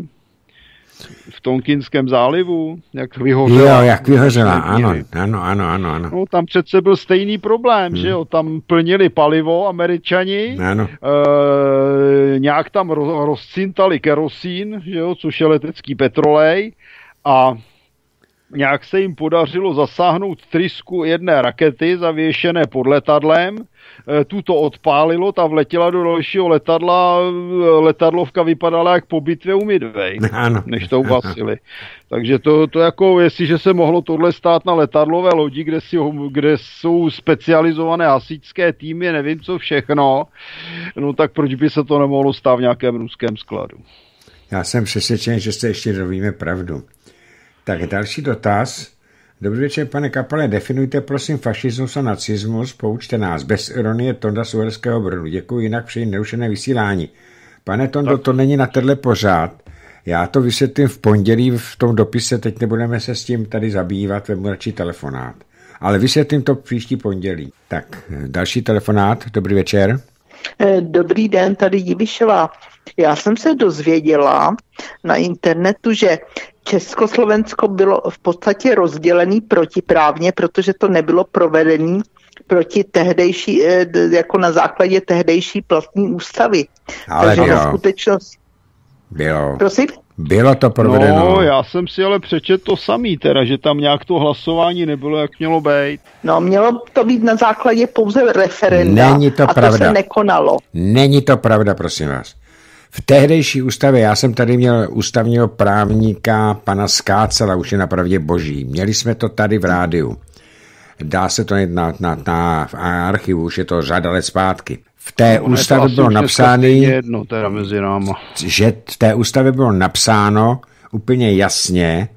v Tonkinském zálivu, jak vyhořela. Jo, jak vyhořela, ano, ano, ano, ano, ano. No, tam přece byl stejný problém, hmm. že jo, tam plnili palivo Američani, ano. E, nějak tam roz, rozcintali kerosín, že jo, což je letecký petrolej, a nějak se jim podařilo zasáhnout trysku jedné rakety zavěšené pod letadlem, tu to odpálilo, ta vletěla do dalšího letadla, letadlovka vypadala jak po bitvě u Midway, ano. než to ugasili. Takže to, to jako, jestliže se mohlo tohle stát na letadlové lodi, kde, si, kde jsou specializované hasičské týmy, nevím co všechno, no tak proč by se to nemohlo stát v nějakém ruském skladu? Já jsem přesvědčen, že se ještě dovíme pravdu. Tak další dotaz. Dobrý večer, pane Kapale, definujte prosím fašismus a nacismus, poučte nás. Bez ironie Tonda z Uherského Brodu. Děkuji, jinak přeji nerušené vysílání. Pane Tondo, to není na tenhle pořád. Já to vysvětlím v pondělí v tom dopise, teď nebudeme se s tím tady zabývat, vemu radši telefonát. Ale vysvětlím to příští pondělí. Tak, další telefonát, dobrý večer. Dobrý den, tady Divišová. Já jsem se dozvěděla na internetu, že Československo bylo v podstatě rozdělený protiprávně, protože to nebylo provedené proti tehdejší, jako na základě tehdejší platné ústavy. Ale takže bylo. na skutečnost... Bylo. Prosím? Bylo to provedeno. No, já jsem si ale přečetl to samý, teda, že tam nějak to hlasování nebylo, jak mělo být. No, mělo to být na základě pouze referenda. Není to a pravda. to se nekonalo. Není to pravda, prosím vás. V tehdejší ústavě, já jsem tady měl ústavního právníka pana Skácela, už je na pravdě boží. Měli jsme to tady v rádiu. Dá se to na, na, na archivu, už je to řada let zpátky. V té no, ústavě bylo napsáno, jedno, teda mezi náma. že v té ústavě bylo napsáno úplně jasně,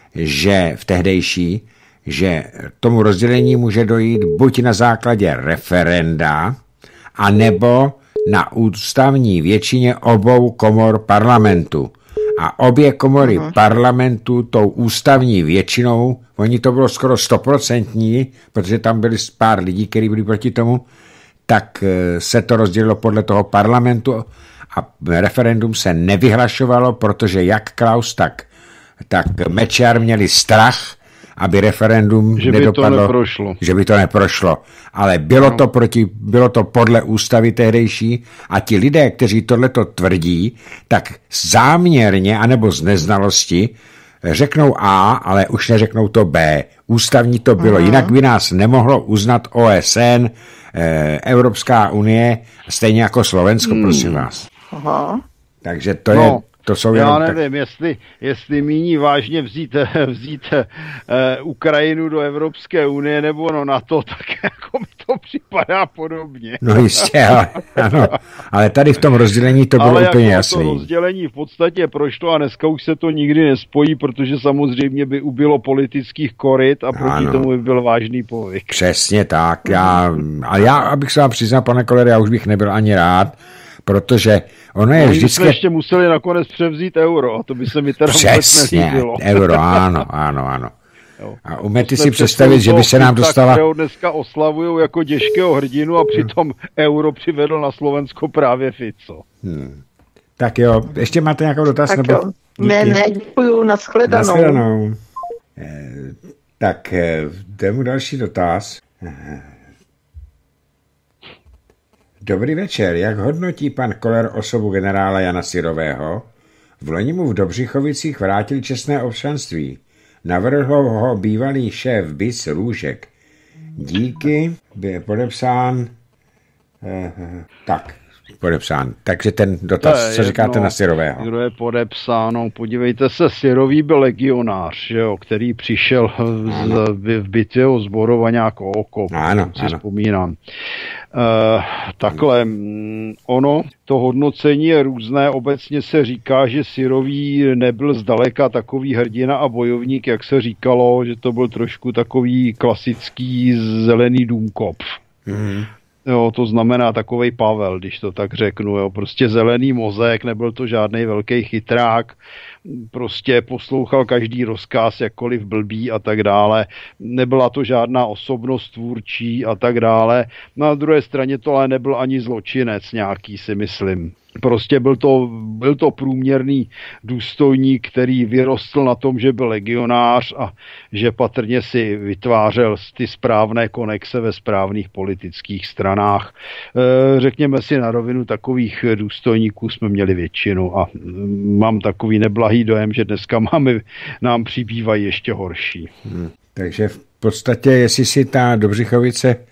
že v tehdejší, že tomu rozdělení může dojít buď na základě referenda, anebo na ústavní většině obou komor parlamentu. A obě komory uh-huh. parlamentu tou ústavní většinou, oni to bylo skoro stoprocentní, protože tam byli pár lidí, kteří byli proti tomu, tak se to rozdělilo podle toho parlamentu a referendum se nevyhlašovalo, protože jak Klaus, tak, tak Mečiar měli strach, aby referendum že nedopadlo, by to neprošlo. že by to neprošlo. Ale bylo, no. to proti, bylo to podle ústavy tehdejší a ti lidé, kteří tohleto tvrdí, tak záměrně anebo z neznalosti řeknou A, ale už neřeknou to B. Ústavní to bylo, Aha. jinak by nás nemohlo uznat O S N, eh, Evropská unie, stejně jako Slovensko, hmm. prosím vás. Aha. Takže to No. je... To jsou Já jenom nevím, tak... jestli, jestli míní vážně vzít, vzít uh, Ukrajinu do Evropské unie nebo no NATO, tak jako mi to připadá podobně. No jistě, ale, ano, ale tady v tom rozdělení to bylo ale úplně jako jasný. To rozdělení v podstatě prošlo a dneska už se to nikdy nespojí, protože samozřejmě by ubylo politických koryt a proti ano. tomu by byl vážný povyk. Přesně tak. Já, a já, abych se vám přiznal, pane Kollere, já už bych nebyl ani rád, protože ono je no, vždycky... jsme ještě museli nakonec převzít euro a to by se mi teda Přesně, vůbec nelíbilo. euro, ano, ano, ano. Jo. A umíte si představit, že by se nám dostala... kterého dneska oslavujou jako těžkého hrdinu a přitom hmm. euro přivedl na Slovensko právě Fico. Hmm. Tak jo, ještě máte nějakou dotaz? Tak nebo... jo. Ne, ne, děkuju, nashledanou. Nashledanou. Eh, tak, eh, jdeme další dotaz. Dobrý večer, jak hodnotí pan Koller osobu generála Jana Syrového? V loni mu v Dobřichovicích vrátil čestné občanství. Navrhl ho bývalý šéf B I S Růžek. Díky, je podepsán... Eh, tak, podepsán. Takže ten dotaz, co jedno, říkáte na Syrového? Kdo je podepsáno? Podívejte se, Syrový byl legionář, jo, který přišel z, v bitvě o Zborovaňák o oko. Ano, si ano. vzpomínám. Uh, takhle, ono, to hodnocení je různé, obecně se říká, že Syrový nebyl zdaleka takový hrdina a bojovník, jak se říkalo, že to byl trošku takový klasický zelený důmkop. Mm. Jo, to znamená takovej Pavel, když to tak řeknu, jo, prostě zelený mozek, nebyl to žádný velký chytrák, prostě poslouchal každý rozkaz, jakkoliv blbý a tak dále, nebyla to žádná osobnost tvůrčí a tak dále, na druhé straně to ale nebyl ani zločinec nějaký, si myslím. Prostě byl to, byl to průměrný důstojník, který vyrostl na tom, že byl legionář a že patrně si vytvářel ty správné konexe ve správných politických stranách. E, řekněme si na rovinu, takových důstojníků jsme měli většinu a mám takový neblahý dojem, že dneska máme, nám přibývají ještě horší. Hmm. Takže v podstatě, jestli si ta Dobřichovice e,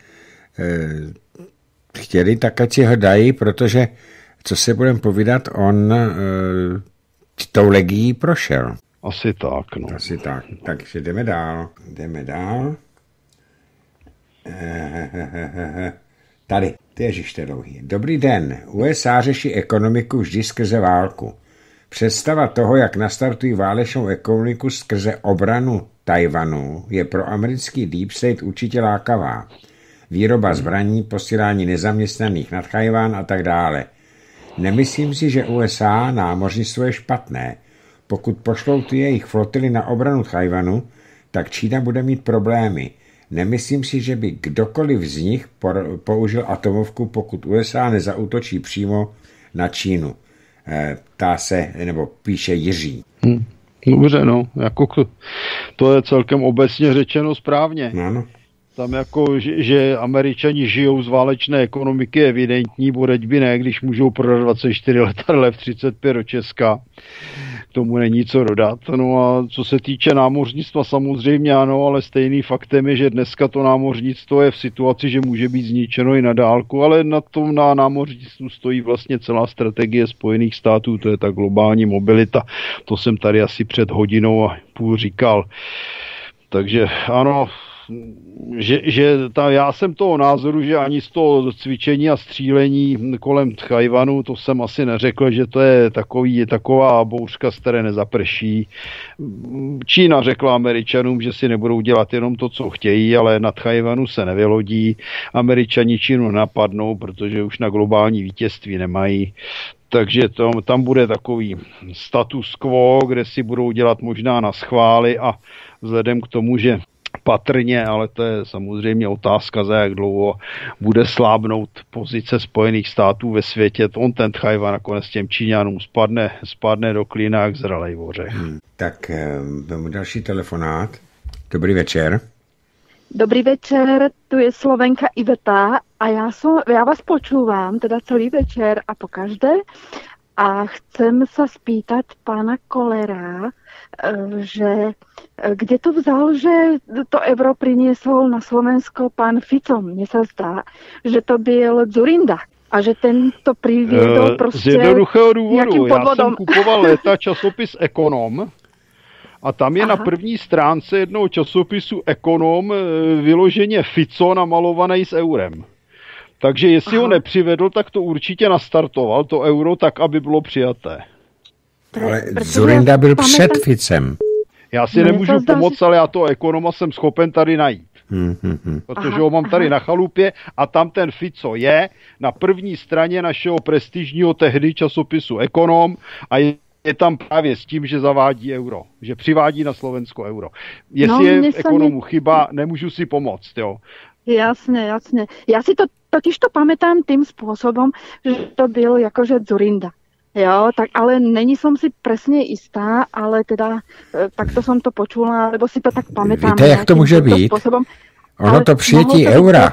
chtěli, tak ať si ho dají, protože co se budeme povídat, on e, tou legií prošel. Asi tak, no. Asi tak. Takže jdeme dál. Jdeme dál. E, tady. Ježiš, to je dlouhý. Dobrý den. U S A řeší ekonomiku vždy skrze válku. Představa toho, jak nastartují válečnou ekonomiku skrze obranu Tajvanu, je pro americký Deep State určitě lákavá. Výroba zbraní, posílání nezaměstnaných nad Tajvan a tak dále. Nemyslím si, že U S A námořnictvo je špatné. Pokud pošlou ty jejich flotily na obranu Tajvanu, tak Čína bude mít problémy. Nemyslím si, že by kdokoliv z nich použil atomovku, pokud U S A nezaútočí přímo na Čínu. E, ptá se, nebo píše Jiří. Hmm. Dobře, no. Jako to je celkem obecně řečeno správně. Ano. Tam jako, že, že Američani žijou z válečné ekonomiky, je evidentní, bodeť by ne, když můžou prodat dvacet čtyři letadel F třicet pět do Česka. K tomu není co dodat. No a co se týče námořnictva, samozřejmě ano, ale stejný faktem je, že dneska to námořnictvo je v situaci, že může být zničeno i na dálku, ale na tom na námořnictvu stojí vlastně celá strategie Spojených států, to je ta globální mobilita. To jsem tady asi před hodinou a půl říkal. Takže ano, že, že ta, já jsem toho názoru, že ani z toho cvičení a střílení kolem Tajvanu, to jsem asi neřekl, že to je takový, je taková bouřka, z které nezaprší. Čína řekla Američanům, že si nebudou dělat jenom to, co chtějí, ale na Tajvanu se nevylodí. Američani Čínu napadnou, protože už na globální vítězství nemají. Takže to, tam bude takový status quo, kde si budou dělat možná na schvály a vzhledem k tomu, že patrně, ale to je samozřejmě otázka, za jak dlouho bude slábnout pozice Spojených států ve světě. On ten Tajvan nakonec těm Číňanům spadne, spadne do klína jak zralej ořech. Hmm, tak um, další telefonát. Dobrý večer. Dobrý večer, tu je Slovenka Iveta a já, som, já vás počúvam teda celý večer a pokaždé. A chcem sa spýtať pána Kolera, že kde to vzal, že to euro priniesol na Slovensko pán Fico? Mne sa zdá, že to byl Dzurinda. A že ten to priviedol prostě z jednoduchého důvodu. Já podvodom. jsem kupoval léta časopis Ekonom a tam je Aha. na první stránce jednoho časopisu Ekonom vyloženě Fico namalovaný s eurem. Takže jestli Aha. ho nepřivedl, tak to určitě nastartoval, to euro, tak, aby bylo přijaté. Ale Dzurinda byl před Ficem. Já si nemůžu pomoct, ale já toho Ekonoma jsem schopen tady najít. Hmm, hmm, hmm. Protože aha, ho mám tady aha. na chalupě a tam ten Fico je na první straně našeho prestižního tehdy časopisu Ekonom a je, je tam právě s tím, že zavádí euro, že přivádí na Slovensko euro. Jestli no, je v Ekonomu mě... chyba, nemůžu si pomoct, jo. Jasne, jasne. Ja si to totiž to pamätám tým spôsobom, že to byl jakože Dzurinda. Jo, tak ale není som si presne istá, ale teda takto som to počula, lebo si to tak pamätám. Víte, jak to může být? Spôsobom, ono to přijetí to eura.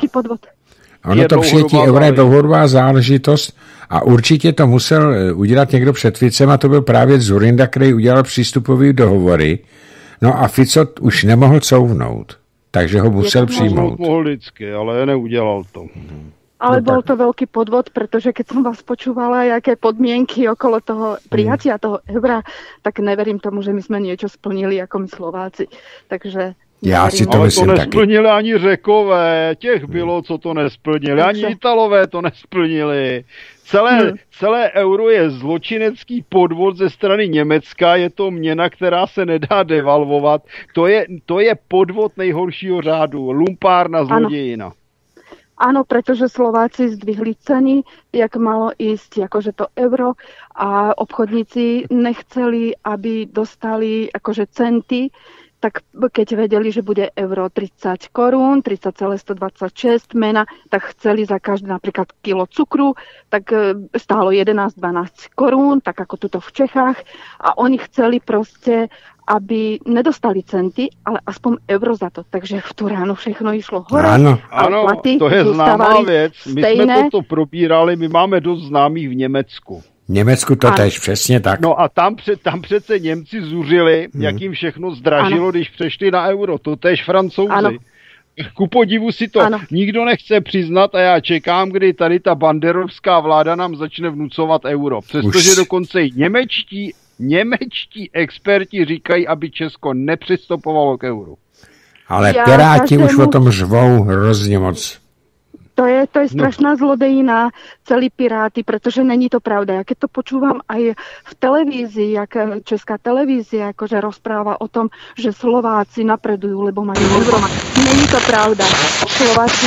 Ono to přijetí eura je dlouhodobá záležitost a určitě to musel udělat někdo před Ficem a to byl právě Dzurinda, který udělal přístupový dohovory. No a Fico už nemohl couvnout, takže ho musel přijmout. Mohl vždycky, ale neudělal to. Ale bol to veľký podvod, pretože keď som vás počúvala, jaké podmienky okolo toho prijatia toho eura, tak neverím tomu, že my sme niečo splnili ako my Slováci. Takže já si to ale myslím to taky. nesplnili ani Řekové, těch bylo, co to nesplnili, ani Italové to nesplnili. Celé, hmm. celé euro je zločinecký podvod ze strany Německa, je to měna, která se nedá devalvovat. To je, to je podvod nejhoršího řádu, lumpárna, zlodějina. Ano. Áno, pretože Slováci zdvihli ceny, jak malo ísť akože to euro a obchodníci nechceli, aby dostali akože centy, tak keď vedeli, že bude euro tridsať korún, tridsať celá stodvadsaťšesť mena, tak chceli za každé napríklad kilo cukru, tak stálo jedenásť dvanásť korún, tak ako tuto v Čechách a oni chceli proste, aby nedostali centy, ale aspoň euro za to. Takže v tu ráno všechno išlo hore. Ano, ano to je známá věc. My stejné. jsme toto probírali, my máme dost známých v Německu. V Německu to tež, přesně tak. No a tam, před, tam přece Němci zuřili, hmm. jak jim všechno zdražilo, ano. když přešli na euro. To tež Francouzi. Ano. Ku podivu si to ano. nikdo nechce přiznat a já čekám, kdy tady ta banderovská vláda nám začne vnucovat euro. Přestože dokonce i němečtí Němečtí experti říkají, aby Česko nepřistupovalo k euru. Ale já Piráti každému... už o tom řvou hrozně moc. To je, to je strašná no. zlodejina, celý Piráty, protože není to pravda. Ja keď to počúvam aj v televízii, jak česká televízia akože rozpráva o tom, že Slováci napredujú, lebo majú euro. Není to pravda. Slováci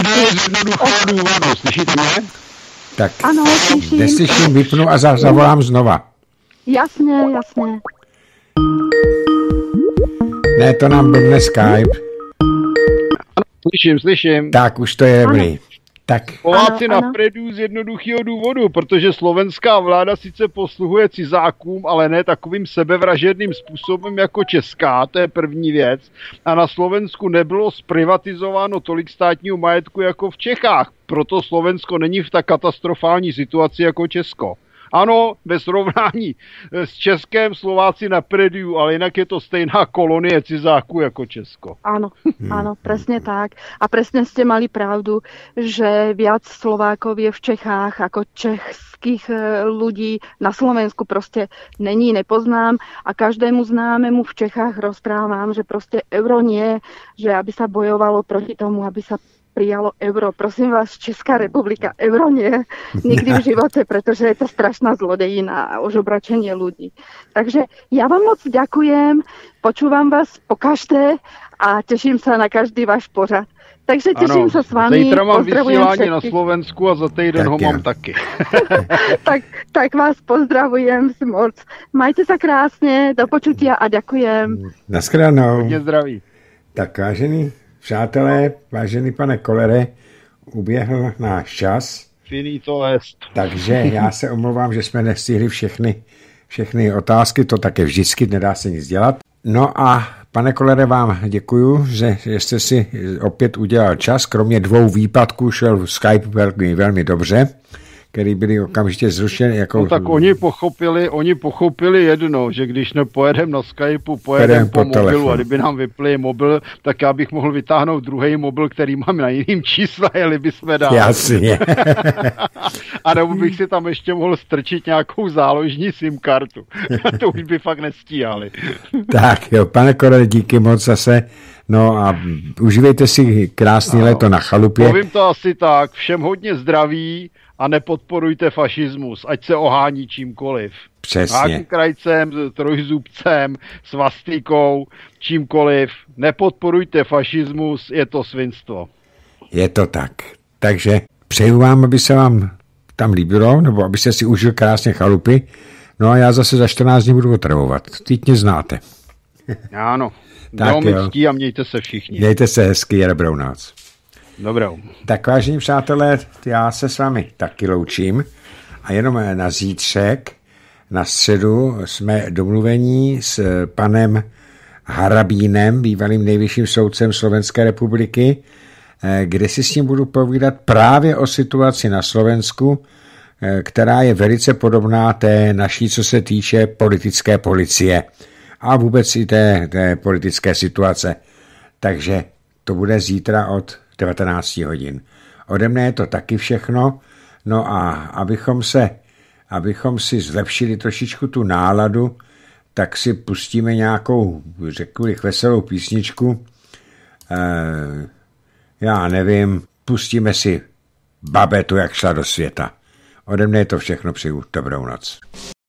Slyšíte mě? Tak ano, slyším. Neslyším, vypnu a zavolám znova. Jasně, jasně. Ne, to nám blbne Skype. Slyším, slyším. Tak, už to je dobrý. Tak. Slováci napredují z jednoduchého důvodu, protože slovenská vláda sice posluhuje cizákům, ale ne takovým sebevražedným způsobem jako česká, to je první věc. A na Slovensku nebylo zprivatizováno tolik státního majetku jako v Čechách, proto Slovensko není v tak katastrofální situaci jako Česko. Ano, ve srovnání s Českém Slováci napredujú, ale jinak je to stejná kolonie cizáků jako Česko. Áno, áno, presne tak. A presne ste mali pravdu, že viac Slovákov je v Čechách ako českých ľudí na Slovensku proste není, nepoznám a každému známemu v Čechách rozprávam, že proste euro nie, že aby sa bojovalo proti tomu, aby sa prijalo euro. Prosím vás, Česká republika, euro nie, nikdy v živote, pretože je to strašná zlodejina a ožobračenie ľudí. Takže ja vám moc ďakujem, počúvam vás po každé a teším sa na každý váš pořad. Takže teším ano, sa s vami. Zítra mám vysílání na Slovensku a za týden ho mám taky. tak, tak vás pozdravujem moc. Majte sa krásne, do počutia a ďakujem. Naschledanou. Hodně zdraví. Tak vážený přátelé, vážený pane Kolere, uběhl náš čas. Finito est. Takže já se omlouvám, že jsme nestihli všechny, všechny otázky, to také vždycky, nedá se nic dělat. No a pane Kolere, vám děkuju, že, že jste si opět udělal čas, kromě dvou výpadků šel Skype velmi, velmi dobře. který byly okamžitě zrušeny. Jako... No tak oni pochopili, oni pochopili jedno, že když nepojedeme na Skypeu, pojedeme po, po mobilu telefonu. A kdyby nám vypli mobil, tak já bych mohl vytáhnout druhý mobil, který mám na jiným čísle, jeli bychom dál. Jasně. A nebo bych si tam ještě mohl strčit nějakou záložní SIM kartu. To už by fakt nestíhali. Tak jo, pane Korele, díky moc zase. No a užívejte si krásný no, léto na chalupě. Povím to asi tak, všem hodně zdraví a nepodporujte fašismus, ať se ohání čímkoliv. Přesně. Hákykrajcem, trojzubcem, svastikou, čímkoliv. Nepodporujte fašismus, je to svinstvo. Je to tak. Takže přeju vám, aby se vám tam líbilo, nebo abyste si užil krásně chalupy. No a já zase za čtrnáct dní budu otravovat. Teď mě znáte. Ano. Neomycký a mějte se všichni. Mějte se hezky a dobrou noc. Dobrou. Tak vážení přátelé, já se s vámi taky loučím a jenom na zítřek, na středu jsme domluvení s panem Harabínem, bývalým nejvyšším soudcem Slovenské republiky, kde si s ním budu povídat právě o situaci na Slovensku, která je velice podobná té naší, co se týče politické policie a vůbec i té, té politické situace. Takže to bude zítra od devatenáct hodin. Ode mne je to taky všechno. No a abychom se, abychom si zlepšili trošičku tu náladu, tak si pustíme nějakou, řekl bych, veselou písničku. E, já nevím, pustíme si Babetu, jak šla do světa. Ode mne je to všechno, přeju dobrou noc.